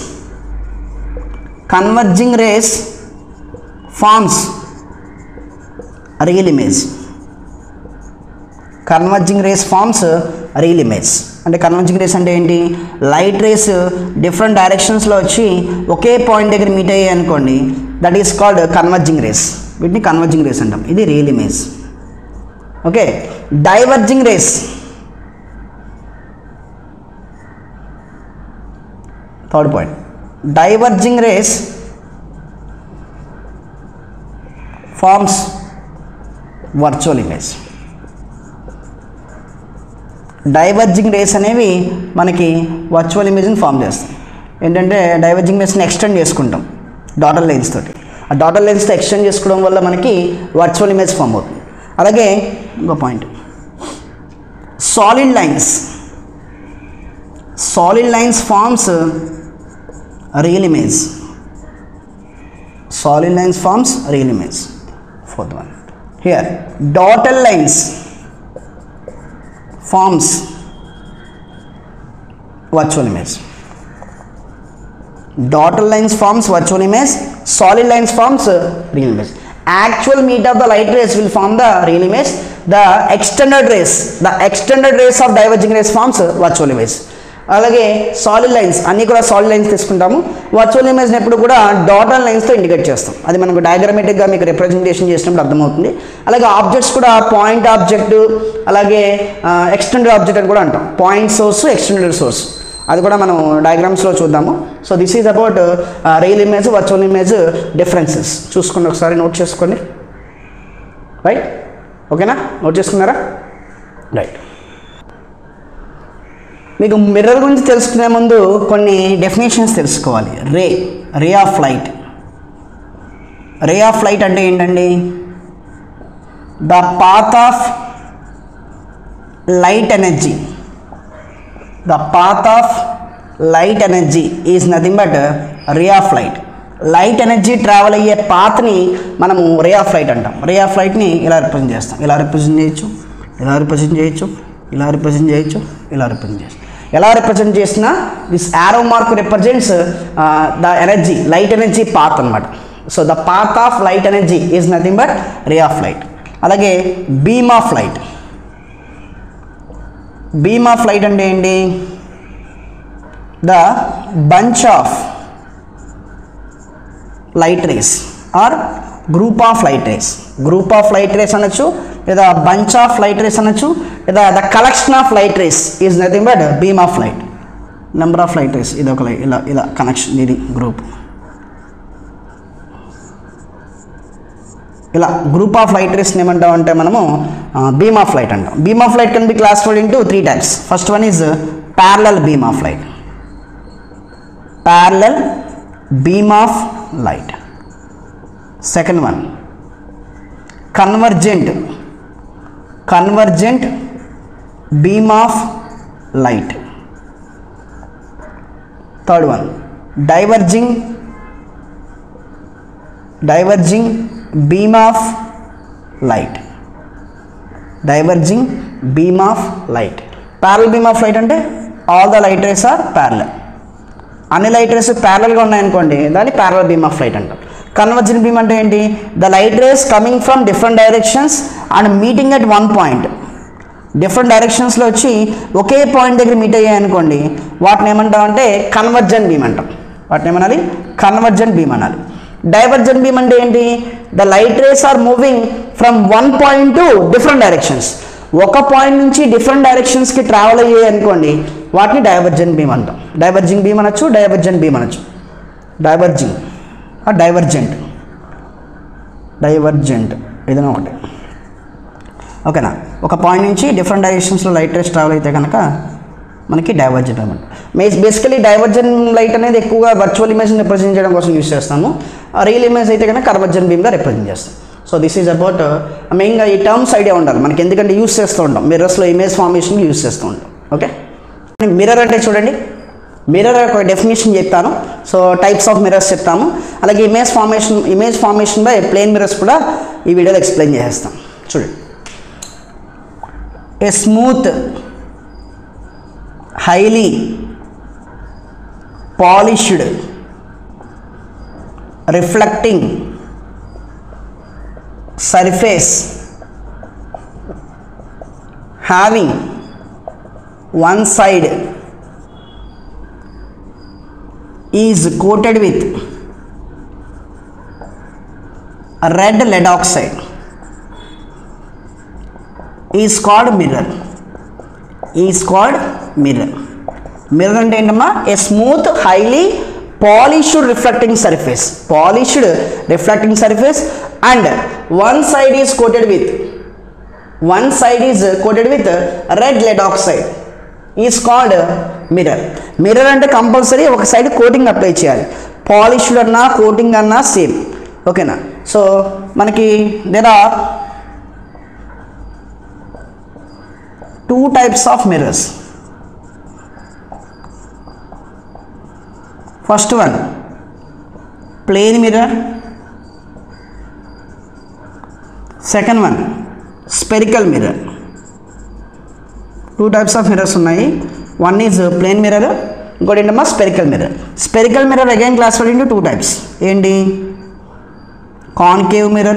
rays forms real image. Converging rays forms real image అంటే కన్వర్జింగ్ రేస్ అంటే ఏంటి? లైట్ రేస్ డిఫరెంట్ డైరెక్షన్స్లో వచ్చి ఒకే పాయింట్ దగ్గర మీట్ అయ్యాయి అనుకోండి, that is called converging rays. వీటిని కన్వర్జింగ్ రేస్ అంటాం. ఇది real image. Okay, diverging rays. Third point, diverging rays forms virtual image. Diverging rays అనేవి మనకి వర్చువల్ ఇమేజ్ని ఫామ్ చేస్తాయి. ఏంటంటే డైవర్జింగ్ రేస్ని ఎక్స్టెండ్ చేసుకుంటాం డాటర్ లైన్స్ తోటి. ఆ డాటర్ లైన్స్తో ఎక్స్టెండ్ చేసుకోవడం వల్ల మనకి వర్చువల్ ఇమేజ్ ఫామ్ అవుతుంది. అలాగే ఇంకో point, solid lines forms real image. Solid lines forms real image. Fourth one. Here dotted lines forms virtual image. Dotted lines forms virtual image, solid lines forms real image. Actual meet of the light rays will form the real image. The extended rays of diverging rays forms virtual image. అలాగే solid lines అన్నీ కూడా solid lines తీసుకుంటాము. Virtual ఇమేజ్ని ఎప్పుడు కూడా dotted లైన్స్తో indicate చేస్తాం. అది మనకు డయాగ్రమాటిక్గా మీకు రిప్రజెంటేషన్ చేసినప్పుడు అర్థమవుతుంది. అలాగే ఆబ్జెక్ట్స్ కూడా పాయింట్ ఆబ్జెక్ట్, అలాగే ఎక్స్టెండెడ్ ఆబ్జెక్ట్ అని కూడా అంటాం. పాయింట్ సోర్స్, ఎక్స్టెండెడ్ సోర్స్, అది కూడా మనం డయాగ్రామ్స్లో చూద్దాము. So this is about real image, virtual image differences. చూసుకోండి, ఒకసారి నోట్ చేసుకోండి. రైట్, ఓకేనా? నోట్ చేసుకున్నారా? రైట్. మీకు మిర్రర్ గురించి తెలుసుకునే ముందు కొన్ని డెఫినేషన్స్ తెలుసుకోవాలి. Ray of light. Ray of light అంటే ఏంటండి? The path of light energy. The path of light energy is nothing but ray of light. Light energy travel అయ్యే పాత్ని మనము రే ఆఫ్ లైట్ అంటాం. రే ఆఫ్ లైట్ని ఇలా రిప్రజెంట్ చేస్తాం. ఇలా రిప్రజెంట్ చేయొచ్చు, ఇలా రిప్రజెంట్ చేయొచ్చు, ఇలా రిప్రజెంట్ చేయొచ్చు, ఇలా రిప్రజెంట్ చేయొచ్చు. ఎలా రిప్రజెంట్ చేసినా this arrow mark represents the energy, light energy path అనమాట. So the path of light energy is nothing but ray of light. అలాగే beam of light. Beam of light అంటే ఏంటి? The bunch of light rays or group of light rays. Group of light rays అనొచ్చు, లేదా bunch of light rays అనొచ్చు, లేదా the collection of light rays is nothing but beam of light. Number of light rays, ఇది ఒక ఇలా connection, ఇది group. ఇలా group of light రేస్ని ఏమంటాం అంటే మనము బీమ్ ఆఫ్ లైట్ అంటాం. Beam of light can be classified into 3 types. First one is parallel beam of light. Parallel beam of light. Second one convergent beam of light. Third one diverging beam of light. Diverging beam of light. Parallel beam of light అంటే all the light rays are parallel. అన్ని light rays ప్యారలల్గా ఉన్నాయనుకోండి, దాన్ని parallel beam of light అంటాం. Convergent beam అంటే ఏంటి? The light rays coming from different directions and meeting at one point. Different డైరెక్షన్స్లో వచ్చి ఒకే పాయింట్ దగ్గర మీట్ అయ్యాయి అనుకోండి, వాటిని ఏమంటాం అంటే కన్వర్జెంట్ బీమ్ అంటాం. వాటిని ఏమనాలి? కన్వర్జెంట్ బీమ్ అనాలి. డైవర్జెంట్ బీమ్ అంటే ఏంటి? The light rays are moving from one point to different directions. ఒక పాయింట్ నుంచి డిఫరెంట్ డైరెక్షన్స్కి ట్రావెల్ అయ్యాయి అనుకోండి, వాటిని డైవర్జెంట్ బీమ్ అంటాం. డైవర్జింగ్ బీమ్ అనొచ్చు, డైవర్జెంట్ బీమ్ అనొచ్చు. డైవర్జింగ్ డైవర్జెంట్ ఏదైనా ఒకటి, ఓకేనా? ఒక పాయింట్ నుంచి డిఫరెంట్ డైరెక్షన్స్లో లైట్ రేస్ ట్రావెల్ అయితే కనుక మనకి డైవర్జెంట్ అనమాట. బేసికలీ డైవర్జెంట్ లైట్ అనేది ఎక్కువగా వర్చువల్ ఇమేజ్ని రిప్రజెంట్ చేయడం కోసం యూస్ చేస్తాము. రియల్ ఇమేజ్ అయితే కనుక కన్వర్జెంట్ బీమ్గా రిప్రజెంట్ చేస్తాం. సో దిస్ ఈజ్ అబౌట్ మెయిన్గా ఈ టర్మ్స్ ఐడియా ఉండాలి మనకి, ఎందుకంటే యూస్ చేస్తూ ఉంటాం మిర్రర్స్లో ఇమేజ్ ఫార్మేషన్కి యూస్ చేస్తూ ఉంటాం. ఓకే, మిర్రర్ అంటే చూడండి, మిర్రర్ ఒక డెఫినేషన్ చెప్తాను. సో టైప్స్ ఆఫ్ మిర్రర్స్ చెప్తాము, అలాగే image formation by plane mirrors కూడా ఈ వీడియోలో ఎక్స్ప్లెయిన్ చేస్తాం. చూడండి, a smooth highly polished reflecting surface having one side is coated with red lead oxide is called mirror. Mirror అంటే ఏంటమ్మా? a smooth highly polished reflecting surface and one side is coated with red lead oxide is called mirror. Mirror అంటే compulsory ఒక side coating apply చేయాలి. Polished అన్నా coating అన్నా same, ఓకేనా? So మనకి there are two types of mirrors. First one, plane mirror. Second one, spherical mirror. Two types of mirrors ఉన్నాయి. One is plane mirror, ఇంకోటి ఏంటమ్మా spherical mirror. Spherical mirror again classified into two types. ఏంటి? concave mirror.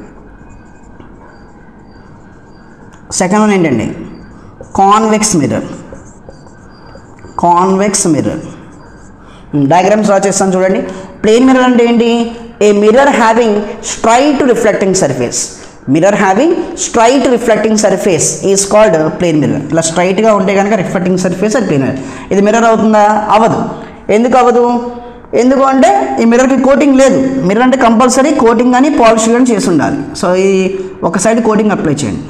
Second one ఏంటండి? Convex mirror. Convex mirror diagrams draw చేస్తాను చూడండి. Plane mirror అంటే ఏంటి? A mirror having straight reflecting surface. Mirror having straight reflecting surface is called plane mirror. ఇలా స్ట్రైట్గా ఉంటే కనుక రిఫ్లెక్టింగ్ సర్ఫేస్ అది ప్లేన్ మిర్రర్. ఇది మిర్రర్ అవుతుందా? అవ్వదు. ఎందుకు అవ్వదు? ఎందుకు అంటే ఈ మిర్రర్కి కోటింగ్ లేదు. మిర్రర్ అంటే కంపల్సరీ కోటింగ్ కానీ పాలిష్ కానీ చేసి ఉండాలి. సో ఈ ఒక సైడ్ కోటింగ్ అప్లై చేయండి.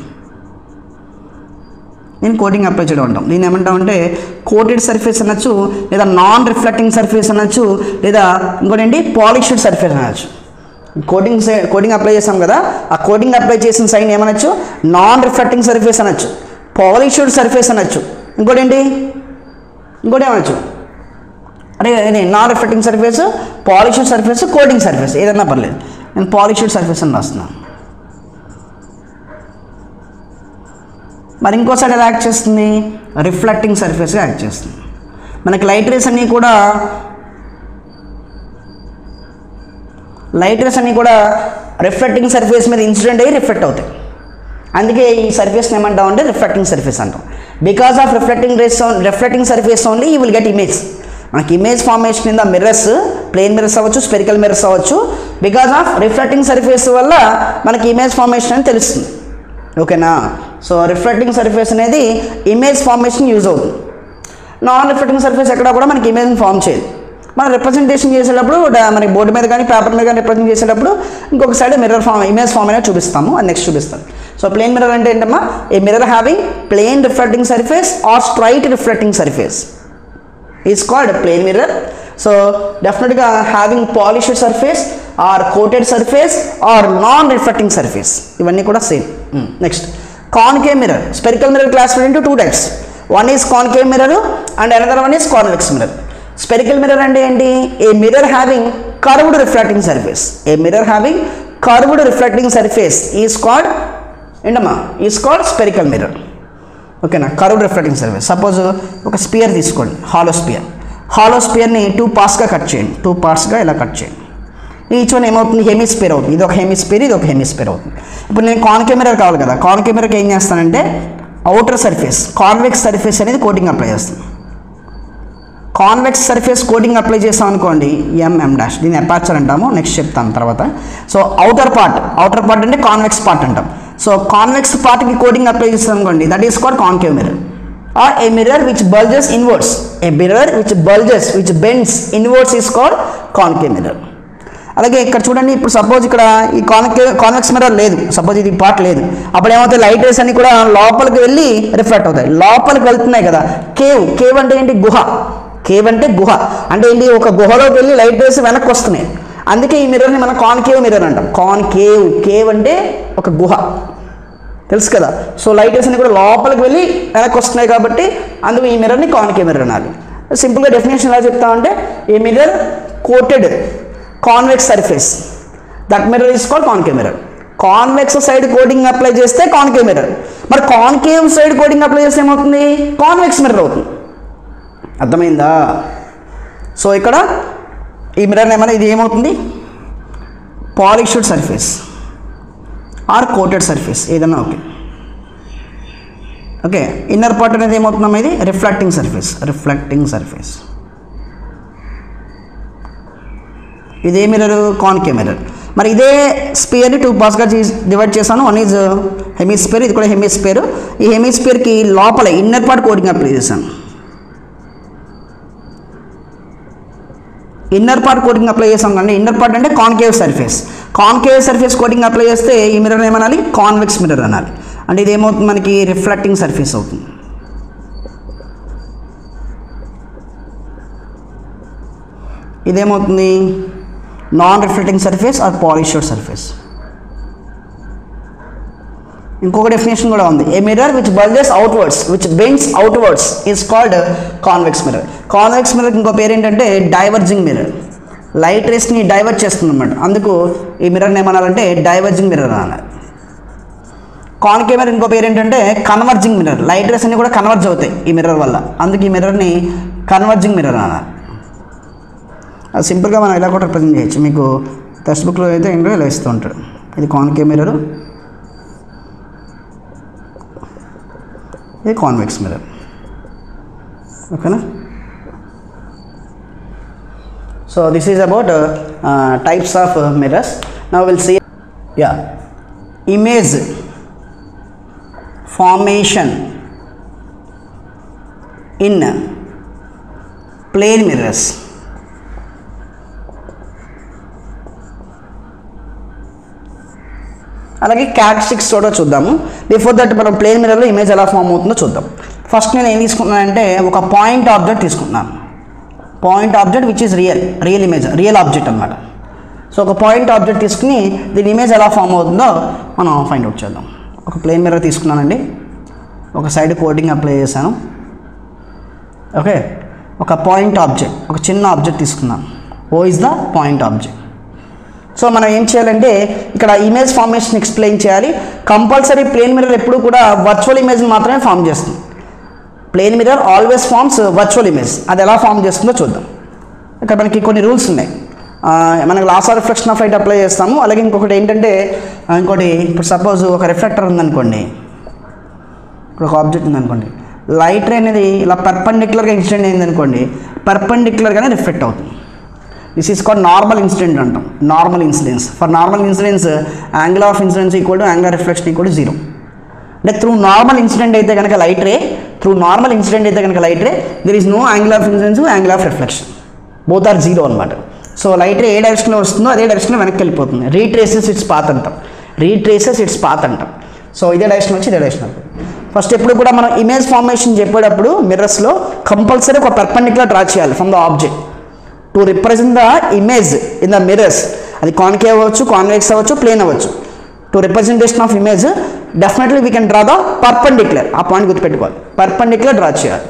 నేను కోటింగ్ అప్లై చేయడం అంటాం. దీన్ని ఏమంటామంటే కోటెడ్ సర్ఫేస్ అనొచ్చు, లేదా నాన్ రిఫ్లెక్టింగ్ సర్ఫేస్ అనొచ్చు, లేదా ఇంకోటి ఏంటి పాలిష్డ్ సర్ఫేస్ అనొచ్చు. కోటింగ్ అప్లై చేసాం కదా, ఆ కోటింగ్ అప్లై చేసిన సైడ్ ఏమనొచ్చు? నాన్ రిఫ్లెక్టింగ్ సర్ఫేస్ అనొచ్చు, పాలిష్డ్ సర్ఫేస్ అనొచ్చు, ఇంకోటి ఏంటి? ఇంకోటి ఏమనొచ్చు? అరే non reflecting surface, polished surface, coating surface ఏదన్నా పర్లేదు. నేను పాలిష్డ్ సర్ఫేస్ అని రాస్తున్నాను. మరి ఇంకో సైడ్ ఎలా యాక్ట్ చేస్తుంది? రిఫ్లెక్టింగ్ సర్ఫేస్గా యాక్ట్ చేస్తుంది. మనకి లైట్ రేస్ అన్నీ కూడా రిఫ్లెక్టింగ్ సర్ఫేస్ మీద ఇన్సిడెంట్ అయ్యి రిఫ్లెక్ట్ అవుతాయి. అందుకే ఈ సర్ఫేస్ని ఏమంటాం అంటే రిఫ్లెక్టింగ్ సర్ఫేస్ అంటాం. Because of reflecting surface only you will get image. మనకి image formation in the mirrors, plane mirrors అవ్వచ్చు, స్పెరికల్ మిర్రర్స్ అవ్వచ్చు. బికాస్ ఆఫ్ రిఫ్లెక్టింగ్ సర్ఫేస్ వల్ల మనకి ఇమేజ్ ఫార్మేషన్ అని తెలుస్తుంది. ఓకేనా? సో రిఫ్లెక్టింగ్ సర్ఫేస్ అనేది ఇమేజ్ ఫార్మేషన్ యూజ్ అవుతుంది. నాన్ రిఫ్లెక్టింగ్ సర్ఫేస్ ఎక్కడ కూడా మనకి ఇమేజ్ని ఫామ్ చేయదు. మనం రిప్రజెంటేషన్ చేసేటప్పుడు మనకి బోర్డు మీద కానీ పేపర్ మీద కానీ రిప్రజెంట్ చేసేటప్పుడు ఇంకొక side mirror form, image form అనేది చూపిస్తాము. అది నెక్స్ట్ చూపిస్తాను. సో ప్లేన్ మిర్రర్ అంటే ఏంటమ్మా? A mirror having plane reflecting surface or straight reflecting surface is called plane mirror. So డెఫినెట్గా having polished surface or coated surface or non reflecting surface, ఇవన్నీ కూడా same. Next concave mirror. Spherical mirror classified into two types. One is concave mirror and another one is convex mirror. Spherical mirror అంటే ఏంటి? A mirror having curved reflecting surface. A mirror having curved reflecting surface is called ఏంటమ్మా? Is called spherical mirror. ఓకేనా? Curved reflecting surface. Suppose ఒక sphere తీసుకోండి, hollow sphere. Hollow స్పియర్ని two పార్ట్స్గా cut చేయండి. Two పార్ట్స్గా ఇలా కట్ చేయండి. ఈచ్ వన్ ఏమవుతుంది? హెమిస్పియర్ అవుతుంది. ఇది ఒక హెమిస్పియర్, ఇది ఒక హెమిస్పియర్ అవుతుంది. ఇప్పుడు నేను కాన్కేవ్ మిర్రర్ కావాలి కదా, కాన్కేవ్ మిర్రర్కి ఏం చేస్తానంటే అవుటర్ సర్ఫేస్, కాన్వెక్స్ సర్ఫేస్ అనేది కోటింగ్ అప్లై చేస్తాను. కాన్వెక్స్ సర్ఫేస్ కోటింగ్ అప్లై చేస్తాం అనుకోండి, ఎంఎం డాష్, దీన్ని అపార్చర్ అంటాము, నెక్స్ట్ చెప్తాను తర్వాత. సో అవుటర్ పార్ట్ అంటే కాన్వెక్స్ పార్ట్ అంటాం. సో కాన్వెక్స్ పార్ట్కి కోటింగ్ అప్లై చేస్తాం అనుకోండి, that is called concave mirror. Or a mirror which bulges inwards. A mirror which bends inwards is called concave mirror. అలాగే ఇక్కడ చూడండి, ఇప్పుడు సపోజ్ ఇక్కడ ఈ కాన్వెక్స్ మిర్రర్ లేదు, సపోజ్ ఇది పార్ట్ లేదు, అప్పుడు ఏమవుతాయి? లైట్ రేస్ అన్ని కూడా లోపలికి వెళ్ళి రిఫ్లెక్ట్ అవుతాయి. లోపలికి వెళ్తున్నాయి కదా. కేవ్ అంటే ఏంటి? గుహ. కేవ్ అంటే గుహ అంటే ఏంటి? ఒక గుహలోకి వెళ్ళి లైట్ రేస్ వెనక్కి వస్తున్నాయి. అందుకే ఈ మిర్రర్ని మనం కాన్కేవ్ మిర్రర్ అంటాం. కేవ్ అంటే ఒక గుహ, తెలుసు కదా. సో లైట్ రేస్ అన్ని కూడా లోపలికి వెళ్ళి వెనక్కి వస్తున్నాయి కాబట్టి అందుకు ఈ మిర్రర్ని కాన్కేవ్ మిర్రర్ అనాలి. సింపుల్గా డెఫినేషన్ ఎలా చెప్తామంటే a mirror coated convex surface, that mirror is called concave mirror. Convex side coating apply చేస్తే కాన్కేవ్ మిర్రర్. మరి కాన్కేవ్ సైడ్ కోటింగ్ అప్లై చేస్తే ఏమవుతుంది? కాన్వెక్స్ మిర్రర్ అవుతుంది. అర్థమైందా? సో ఇక్కడ ఈ మిర్రర్ ఏమైనా ఇది ఏమవుతుంది? Polished surface or coated surface ఏదన్నా ఓకే. ఓకే, ఇన్నర్ పార్ట్ అనేది ఏమవుతుందమ్మా? ఇది రిఫ్లెక్టింగ్ సర్ఫేస్. ఇదే మిర్రర్ కాన్కేవ్ మిర్రర్. మరి ఇదే స్పియర్ని టూ పార్ట్స్గా డివైడ్ చేశాను. వన్ ఈజ్ హెమిస్పియర్, ఇది కూడా హెమిస్పియర్. ఈ హెమిస్పియర్కి లోపల ఇన్నర్ పార్ట్ కోటింగ్ అప్లై చేశాను. ఇన్నర్ పార్ట్ కోటింగ్ అప్లై చేసాం కానీ ఇన్నర్ పార్ట్ అంటే కాన్కేవ్ సర్ఫేస్ కోటింగ్ అప్లై చేస్తే ఈ మిర్రర్ ఏమనాలి? కాన్వెక్స్ మిర్రర్ అనాలి. అంటే ఇది ఏమవుతుంది? మనకి రిఫ్లెక్టింగ్ సర్ఫేస్ అవుతుంది. ఇదేమవుతుంది? Non reflecting surface or polished surface. ఇంకొక డెఫినేషన్ కూడా ఉంది. A mirror which bulges outwards which bends outwards is called convex mirror. Convex mirror ఇంకో పేరు ఏంటంటే డైవర్జింగ్ మిర్రర్. లైట్ రేస్ని డైవర్ట్ చేస్తుంది అన్నమాట. అందుకు ఈ మిర్రర్ని ఏమనాలంటే డైవర్జింగ్ మిర్రర్ అన్నారు. కాన్కేవ్ మిర్రర్ ఇంకో పేరు ఏంటంటే కన్వర్జింగ్ మిర్రర్. లైట్ రేస్ అన్ని కూడా కన్వర్జ్ అవుతాయి ఈ మిర్రర్ వల్ల, అందుకు ఈ మిర్రర్ని కన్వర్జింగ్ మిర్రర్ అన్నారు. అది సింపుల్గా మనం ఇలా కూడా రిప్రజెంట్ చేయొచ్చు. మీకు టెక్స్ట్ బుక్లో అయితే ఇంకా ఇలా ఇస్తూ ఉంటాడు. ఇది కాన్కేవ్ మిర్రర్, ఇది కాన్వెక్స్ మిర్రర్. ఓకేనా? So this is about types of mirrors. Now will see image formation in plane mirrors. అలాగే క్యారెక్టరిస్టిక్స్ కూడా చూద్దాము. బిఫోర్ దట్ మనం ప్లేన్ మిర్రర్లో ఇమేజ్ ఎలా ఫామ్ అవుతుందో చూద్దాం. ఫస్ట్ నేను ఏం తీసుకున్నానంటే ఒక పాయింట్ ఆబ్జెక్ట్ తీసుకున్నాను. Point object which is real image, real object అనమాట. సో ఒక పాయింట్ ఆబ్జెక్ట్ తీసుకుని దీని ఇమేజ్ ఎలా ఫామ్ అవుతుందో మనం ఫైండ్ అవుట్ చేద్దాం. ఒక ప్లేన్ మిర్రర్ తీసుకున్నానండి, ఒక సైడ్ కోటింగ్ అప్లై చేశాను. ఓకే, ఒక పాయింట్ ఆబ్జెక్ట్, ఒక చిన్న ఆబ్జెక్ట్ తీసుకున్నాను. O is the point object. So మనం ఏం చేయాలంటే ఇక్కడ ఇమేజ్ ఫార్మేషన్ ఎక్స్ప్లెయిన్ చేయాలి. కంపల్సరీ ప్లేన్ మిర్రర్ ఎప్పుడు కూడా వర్చువల్ ఇమేజ్ని మాత్రమే ఫామ్ చేస్తుంది. Plane mirror always forms virtual image. అది ఎలా ఫామ్ చేస్తుందో చూద్దాం. ఇక్కడ మనకి కొన్ని రూల్స్ ఉన్నాయి. మనకి laws of reflection of light apply చేస్తాము. అలాగే ఇంకొకటి ఏంటంటే ఇప్పుడు సపోజ్ ఒక రిఫ్లెక్టర్ ఉందనుకోండి, ఇప్పుడు ఒక ఆబ్జెక్ట్ ఉందనుకోండి, లైట్ రే అనేది ఇలా పర్పెండిక్యులర్గా ఇన్సిడెంట్ అయిందనుకోండి, పర్పెండిక్యులర్గానే రిఫ్లెక్ట్ అవుతుంది. This is called normal incident అంటాం. Normal incidence. For normal incidence angle of incidence equal to angle of reflection equal to 0. అంటే త్రూ నార్మల్ ఇన్సిడెంట్ అయితే కనుక light ray, there is no angle of incidence, angle of reflection, both are 0 అనమాట. So light రే ఏ డైరెక్షన్లో వస్తుందో అదే డైరెక్షన్లో వెనక్కి వెళ్ళిపోతుంది. రీట్రేసెస్ ఇట్స్ పాత్ అంటాం. సో ఇదే డైరెక్షన్ వచ్చి ఇదే డైరెక్షన్. ఫస్ట్ ఎప్పుడు కూడా మనం ఇమేజ్ ఫార్మేషన్ చెప్పేటప్పుడు మిర్రర్స్లో కంపల్సరీ ఒక పర్పెండిక్యులర్ డ్రా చేయాలి from the object to represent the image in the mirrors. అది కాన్కేవ్ అవ్వచ్చు, కాన్వెక్స్ అవ్వచ్చు, ప్లేన్ అవ్వచ్చు. To representation of image definitely we can draw the perpendicular. ఆ పాయింట్ గుర్తుపెట్టుకోవాలి, పర్పెండిక్యులర్ డ్రా చేయాలి.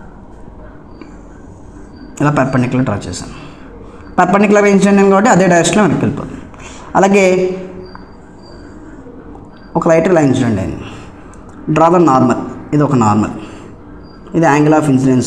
ఇలా పర్పెండిక్యులర్ డ్రా చేశాను. పర్పెండిక్యులర్ ఇన్సిడెంట్ కాబట్టి అదే డైరెక్షన్లో వెనక్కి వెళ్ళిపోతుంది. అలాగే ఒక లైట్ ఇలా ఇన్సిడెంట్ అయింది, డ్రా ద నార్మల్. ఇది ఒక నార్మల్, ఇది యాంగిల్ ఆఫ్ ఇన్సిడెన్స్.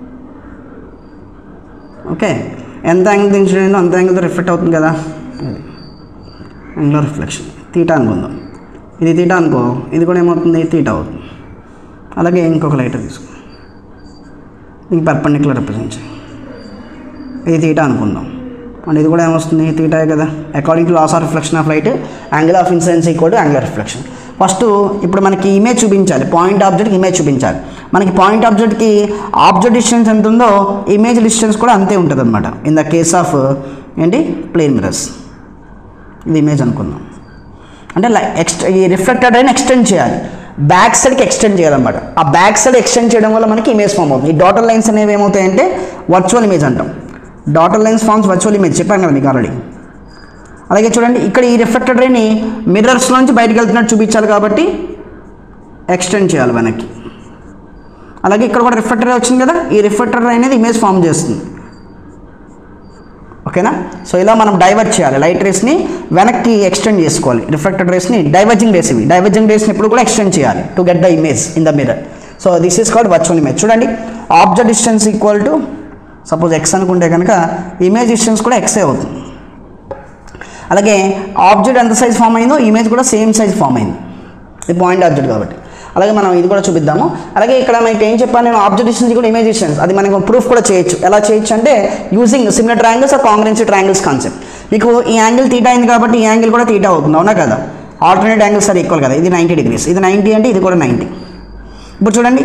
ఓకే, ఎంత యాంగిల్ ఇన్సిడెంట్ అయిందో అంత యాంగిల్తో రిఫ్లెక్ట్ అవుతుంది కదా. అది యాంగిల్ ఆఫ్ రిఫ్లెక్షన్. తీటా అనుకుందాం, ఇది తీటా అనుకో, ఇది కూడా ఏమవుతుంది, తీటా అవుతుంది. అలాగే ఇంకొక లైట్ తీసుకో, ఇది పర్పెండిక్యులర్ రిప్రజెంట్ చేయి, ఇది తీటా అనుకుందాం, అండ్ ఇది కూడా ఏమొస్తుంది, తీటాయే కదా. According to laws of reflection of light angle of incidence equal to angle of reflection. First ఇప్పుడు మనకి ఇమేజ్ చూపించాలి, పాయింట్ ఆబ్జెక్ట్కి ఇమేజ్ చూపించాలి. మనకి పాయింట్ ఆబ్జెక్ట్కి ఆబ్జెక్ట్ డిస్టెన్స్ ఎంత ఉందో ఇమేజ్ డిస్టెన్స్ కూడా అంతే ఉంటుంది అనమాట. ఇన్ ద కేస్ ఆఫ్ ఏంటి, ప్లేన్ మిర్రర్స్. ఇది ఇమేజ్ అనుకుందాం. అంటే ఈ రిఫ్లెక్టెడ్ అయినా ఎక్స్టెండ్ చేయాలి, బ్యాక్ సైడ్కి ఎక్స్టెండ్ చేయాలన్నమాట. ఆ బ్యాక్ సైడ్ ఎక్స్టెండ్ చేయడం వల్ల మనకి ఇమేజ్ ఫామ్ అవుతుంది. ఈ డాటర్ లైన్స్ అనేవి ఏమవుతాయంటే వర్చువల్ ఇమేజ్ అంటాం. Dotted lines forms virtual image, చెప్పాను కదా మీకు ఆల్రెడీ. అలాగే చూడండి, ఇక్కడ ఈ రిఫ్లెక్టెడ్ రేని మిర్రర్స్లోంచి బయటకు వెళ్తున్నట్టు చూపించాలి కాబట్టి ఎక్స్టెండ్ చేయాలి వెనక్కి. అలాగే ఇక్కడ కూడా రిఫ్లెక్టర్ వచ్చింది కదా, ఈ రిఫ్లెక్టర్ అనేది ఇమేజ్ ఫామ్ చేస్తుంది. ఓకేనా. సో ఇలా మనం డైవర్ట్ చేయాలి, లైట్ రేస్ని వెనక్కి ఎక్స్టెండ్ చేసుకోవాలి. రిఫ్లెక్టెడ్ రేస్ని డైవర్జింగ్ రేస్, ఇవి డైవర్జింగ్ రేస్ని ఎప్పుడు కూడా ఎక్స్టెండ్ చేయాలి to get the image in the mirror. So this is called virtual image. చూడండి, object distance equal to suppose X అనుకుంటే కనుక ఇమేజ్ డిస్టెన్స్ కూడా ఎక్సే అవుతుంది. అలాగే ఆబ్జెక్ట్ ఎంత సైజ్ ఫామ్ అయిందో ఇమేజ్ కూడా సేమ్ సైజ్ ఫామ్ అయింది, ఇది పాయింట్ ఆబ్జెక్ట్ కాబట్టి. అలాగే మనం ఇది కూడా చూపిద్దాము. అలాగే ఇక్కడ మనకి ఏం చెప్పాను నేను, ఆబ్జెక్ట్ డిస్టెన్స్ కూడా ఇమేజ్ డిస్టెన్స్, అది మనకు ప్రూఫ్ కూడా చేయొచ్చు. ఎలా చేయొచ్చు అంటే using similar triangles or congruency triangles concept. మీకు ఈ యాంగిల్ తీటా అయింది కాబట్టి ఈ యాంగిల్ కూడా తీటా అవుతుంది, అవునా కదా. ఆల్టర్నేట్ యాంగిల్స్ ఆర్ ఈక్వల్ కదా. ఇది 90 degrees, ఇది 90 అంటే ఇది కూడా 90. ఇప్పుడు చూడండి,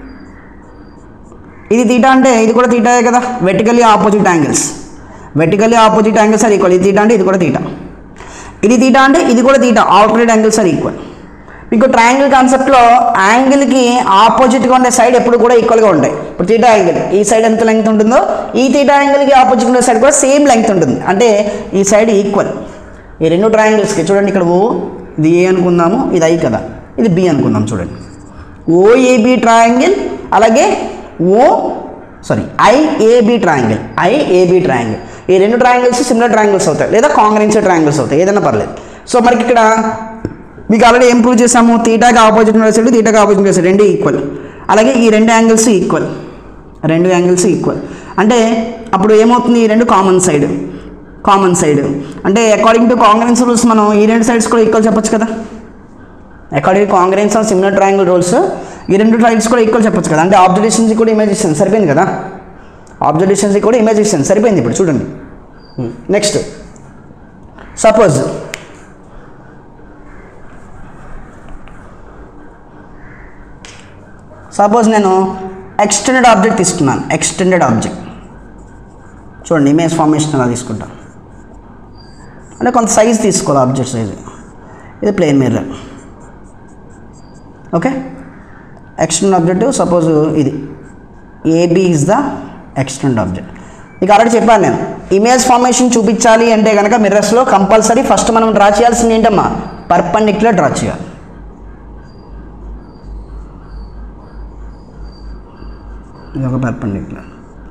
ఇది తీటా అంటే ఇది కూడా తీటాయే కదా. Vertically opposite angles are equal. ఇది తీటా అంటే ఇది కూడా తీటా, ఇది తీటా అంటే ఇది కూడా theta, alternate angles are equal. మీకు ట్రయాంగిల్ కాన్సెప్ట్లో యాంగిల్కి ఆపోజిట్గా ఉండే సైడ్ ఎప్పుడు కూడా ఈక్వల్గా ఉంటాయి. ఇప్పుడు తీటా యాంగిల్ ఈ సైడ్ ఎంత లెంగ్త్ ఉంటుందో ఈ తీటా యాంగిల్కి ఆపోజిట్ ఉండే సైడ్ కూడా సేమ్ లెంగ్త్ ఉంటుంది, అంటే ఈ సైడ్ ఈక్వల్. ఈ రెండు ట్రయాంగిల్స్కి చూడండి, ఇక్కడ ఓ ఇది ఏ అనుకుందాము, ఇది ఐ కదా, ఇది బి అనుకుందాం. చూడండి ఓఏబి ట్రయాంగిల్, అలాగే ఐఏబి ట్రయాంగిల్. ఈ రెండు ట్రయాంగిల్స్ సిమిలర్ ట్రయాంగిల్స్ అవుతాయి, లేదా కాంగ్రెన్సీ ట్రయాంగిల్స్ అవుతాయి, ఏదైనా పర్లేదు. సో మనకి ఇక్కడ మీకు ఆల్రెడీ ఏం ప్రూవ్ చేసాము, తీటాకి ఆపోజిట్ సైడ్, తీటాకి ఆపోజిట్ సైడ్ రెండు ఈక్వల్, అలాగే ఈ రెండు యాంగిల్స్ ఈక్వల్, అంటే అప్పుడు ఏమవుతుంది, ఈ రెండు కామన్ సైడ్ అంటే అకార్డింగ్ టు కాంగ్రెన్స్ రూల్స్ మనం ఈ రెండు సైడ్స్ కూడా ఈక్వల్ చెప్పొచ్చు కదా. According to congruence of similar triangle rules ఈ రెండు ట్రయాంగిల్స్ కూడా ఈక్వల్ చెప్పొచ్చు కదా. అంటే ఆబ్జెక్ట్ డిస్టెన్స్ కూడా ఇమేజ్ డిస్టెన్స్ సరిపోయింది కదా, ఆబ్జెక్ట్ డిస్టెన్స్ కూడా ఇమేజ్ డిస్టెన్స్ సరిపోయింది. ఇప్పుడు చూడండి నెక్స్ట్, సపోజ్ నేను ఎక్స్టెండెడ్ ఆబ్జెక్ట్ తీసుకున్నాను. చూడండి ఇమేజ్ ఫార్మేషన్ అలా తీసుకుంటాను, అంటే కొంత సైజ్ తీసుకోవాలి, ఆబ్జెక్ట్ సైజ్. ఇది plane mirror. Okay, extended object suppose ఇది AB is the extended object. మీకు ఆల్రెడీ చెప్పాను నేను, ఇమేజ్ ఫార్మేషన్ చూపించాలి అంటే కనుక మిర్రర్స్లో కంపల్సరీ ఫస్ట్ మనం డ్రా చేయాల్సింది ఏంటమ్మా, పర్పెండిక్యులర్ డ్రా చేయాలి. ఇది ఒక పర్పెండిక్యులర్,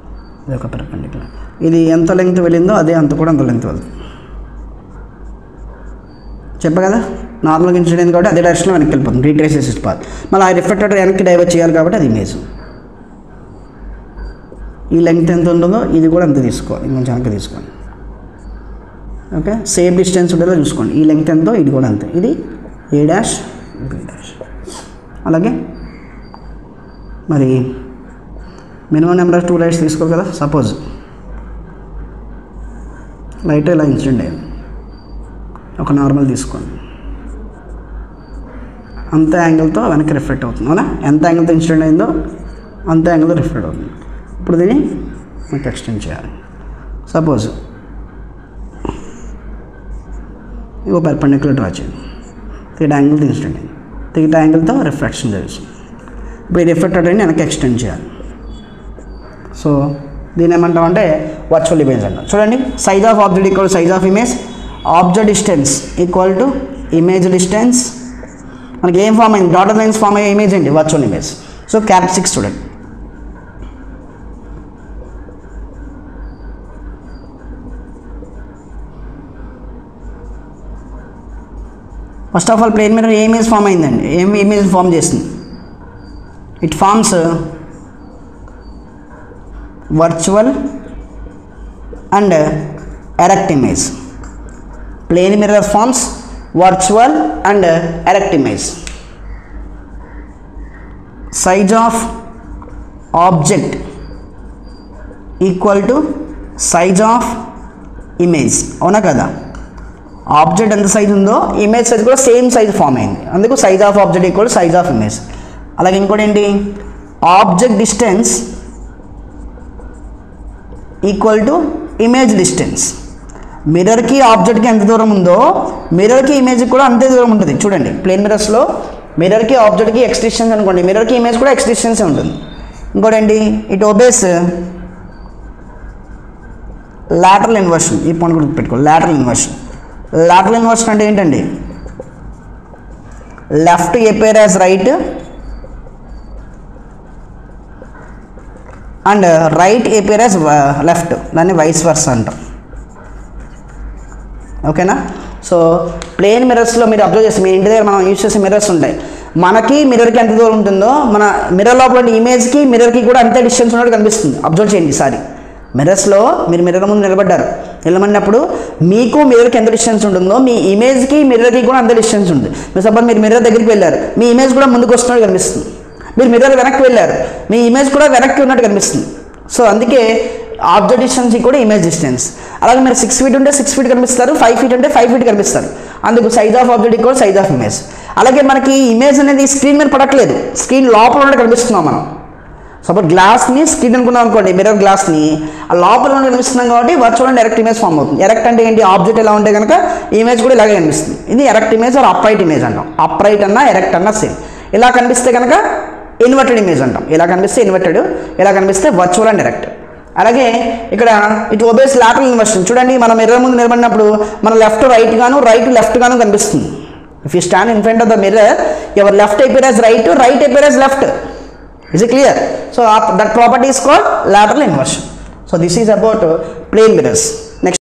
ఇది ఎంత లెంగ్త్ వెళ్ళిందో అదే అంత కూడా అంత లెంగ్త్ వెళ్తుంది. చెప్పా కదా, నార్మల్గా ఇన్సిడెంట్ అయింది కాబట్టి అదే డైరెక్షన్లో వెనక్కి వెళ్ళిపోతుంది, రీట్రేసెస్ పాత్. మళ్ళీ ఆ రిఫ్లెక్టర్ వెనక్కి డైవర్ట్ చేయాలి కాబట్టి అది ఇమేజ్. ఈ లెంగ్త్ ఎంత ఉంటుందో ఇది కూడా అంత తీసుకోవాలి, ఇంకొంచెం వెనక్కి తీసుకోండి. ఓకే, సేమ్ డిస్టెన్స్ ఉండేలా చూసుకోండి. ఈ లెంగ్త్ ఎంతో ఇది కూడా అంతే, ఇది A డాష్ B డాష్. అలాగే మరి మినిమం నెంబర్ ఆఫ్ 2 లైట్స్ తీసుకోవాలి కదా. సపోజ్ లైట్ ఇలా ఇన్సిడెంట్ అయింది, ఒక నార్మల్ తీసుకోండి, అంత యాంగిల్తో వెనక్కి రిఫ్లెక్ట్ అవుతుంది. అవునా, ఎంత యాంగిల్తో ఇన్సిడెంట్ అయిందో అంత యాంగిల్తో రిఫ్లెక్ట్ అవుతుంది. ఇప్పుడు దీన్ని మనకి ఎక్స్టెండ్ చేయాలి. సపోజ్ ఇగో పర్పెండిక్యులర్ డ్రా చేయండి, తీట యాంగిల్తో ఇన్సిడెంట్ అయింది, తీట యాంగిల్తో రిఫ్లెక్షన్ జరుగుతుంది. ఇప్పుడు ఈ రిఫ్లెక్టెడ్ అని వెనక్కి ఎక్స్టెండ్ చేయాలి. సో దీని ఏమంటామంటే వర్చువల్ ఇమేజ్ అంటాం. చూడండి, size of object equal size of image, object distance equal to image distance. మనకి ఏం ఫామ్ అయింది, డాటెడ్ లైన్స్ ఫామ్ అయ్యే ఇమేజ్ ఏంటి, వర్చువల్ ఇమేజ్. సో క్యారెక్టరిస్టిక్స్ చూడండి, first of all plane mirror ఏ ఇమేజ్ ఫామ్ అయిందండి, ఏం ఇమేజ్ ఫామ్ చేస్తుంది, it forms virtual and erect image. Plane mirror forms virtual and erect image. Size of object equal to size of image. అవునా కదా, object ఎంత size ఉందో image size కూడా same size form అయింది, అందుకు size of object equal size of image. అలాగే ఇంకోటి ఏంటి, object distance equal to image distance. మిర్రర్కి ఆబ్జెక్ట్కి ఎంత దూరం ఉందో మిర్రర్కి ఇమేజ్కి కూడా అంతే దూరం ఉంటుంది. చూడండి ప్లేన్ మిర్రర్స్లో మిర్రర్కి ఆబ్జెక్ట్కి ఎక్స్ డిస్టెన్స్ అనుకోండి, మిర్రర్కి ఇమేజ్ కూడా ఎక్స్ డిస్టెన్సే ఉంటుంది. ఇంకోటి ఏంటి, ఇట్ ఒబేస్ లాటరల్ ఇన్వర్షన్. ఈ పాయింట్ కూడా పెట్టుకోండి, లాటరల్ ఇన్వర్షన్. లాటరల్ ఇన్వర్షన్ అంటే ఏంటండి, left appear as right and right appear as left, దాన్ని వైస్ వర్స అంటాం. ఓకేనా. సో ప్లేన్ మిర్రర్స్లో మీరు అబ్జర్వ్ చేస్తే మీ ఇంటి దగ్గర మనం యూజ్ చేసే మిర్రర్స్ ఉంటాయి, మనకి మిర్రర్కి ఎంత దూరం ఉంటుందో మన మిర్రర్ లోపల ఇమేజ్కి మిర్రర్కి కూడా అంతే డిస్టెన్స్ ఉన్నట్టు కనిపిస్తుంది. అబ్జర్వ్ చేయండి ఈసారి, మిర్రర్స్లో మీరు మిర్రర్ ముందు నిలబడినప్పుడు మీకు మిర్రర్కి ఎంత డిస్టెన్స్ ఉంటుందో మీ ఇమేజ్కి మిర్రర్కి కూడా అంత డిస్టెన్స్ ఉంటుంది. మీరు సపోజ్ మీరు మిర్రర్ దగ్గరికి వెళ్ళారు, మీ ఇమేజ్ కూడా ముందుకు వస్తున్నట్టు కనిపిస్తుంది. మీరు మిర్రర్ వెనక్కి వెళ్ళారు, మీ ఇమేజ్ కూడా వెనక్కి ఉన్నట్టు కనిపిస్తుంది. సో అందుకే ఆబ్జెక్ట్ డిస్టెన్స్ కూడా ఇమేజ్ డిస్టెన్స్. అలాగే మీరు 6 ఫీట్ ఉంటే 6 ఫీట్ కనిపిస్తారు, 5 ఫీట్ అంటే 5 ఫీట్ కనిపిస్తారు. అందుకు size of object equal size of image. అలాగే మనకి ఇమేజ్ అనేది స్క్రీన్ మీద పడట్లేదు, స్క్రీన్ లోపల ఉంటే కనిపిస్తున్నాం మనం. సపోజ్ గ్లాస్ని స్క్రీన్ అనుకున్నాం అనుకోండి, మిర్రర్ గ్లాస్ని ఆ లోపల ఉండి కనిపిస్తున్నాం కాబట్టి virtual and erect image form అవుతుంది. ఎరెక్ట్ అంటే ఏంటి, ఆబ్జెక్ట్ ఎలా ఉంటే కనుక ఇమేజ్ కూడా ఇలాగే కనిపిస్తుంది. ఇది erect image or upright image అంటాం. అప్రైట్ అన్నా ఎరెక్ట్ అన్నా సేమ్. ఇలా కనిపిస్తే కనుక ఇన్వర్టెడ్ ఇమేజ్ అంటాం. ఇలా కనిపిస్తే ఇన్వర్టెడ్, ఇలా కనిపిస్తే వర్చువల్ అండ్ ఎరెక్ట్. అలాగే ఇక్కడ ఇట్ ఒబేస్ లాటరల్ ఇన్వర్షన్. చూడండి మనం మిర్రర్ ముందు నిలబడినప్పుడు మన లెఫ్ట్ రైట్ గాను రైట్ లెఫ్ట్ గాను కనిపిస్తుంది. If you stand in front of the mirror your left appear as right appear as left. Is it clear? So that property is called lateral inversion. So this is about plane mirrors.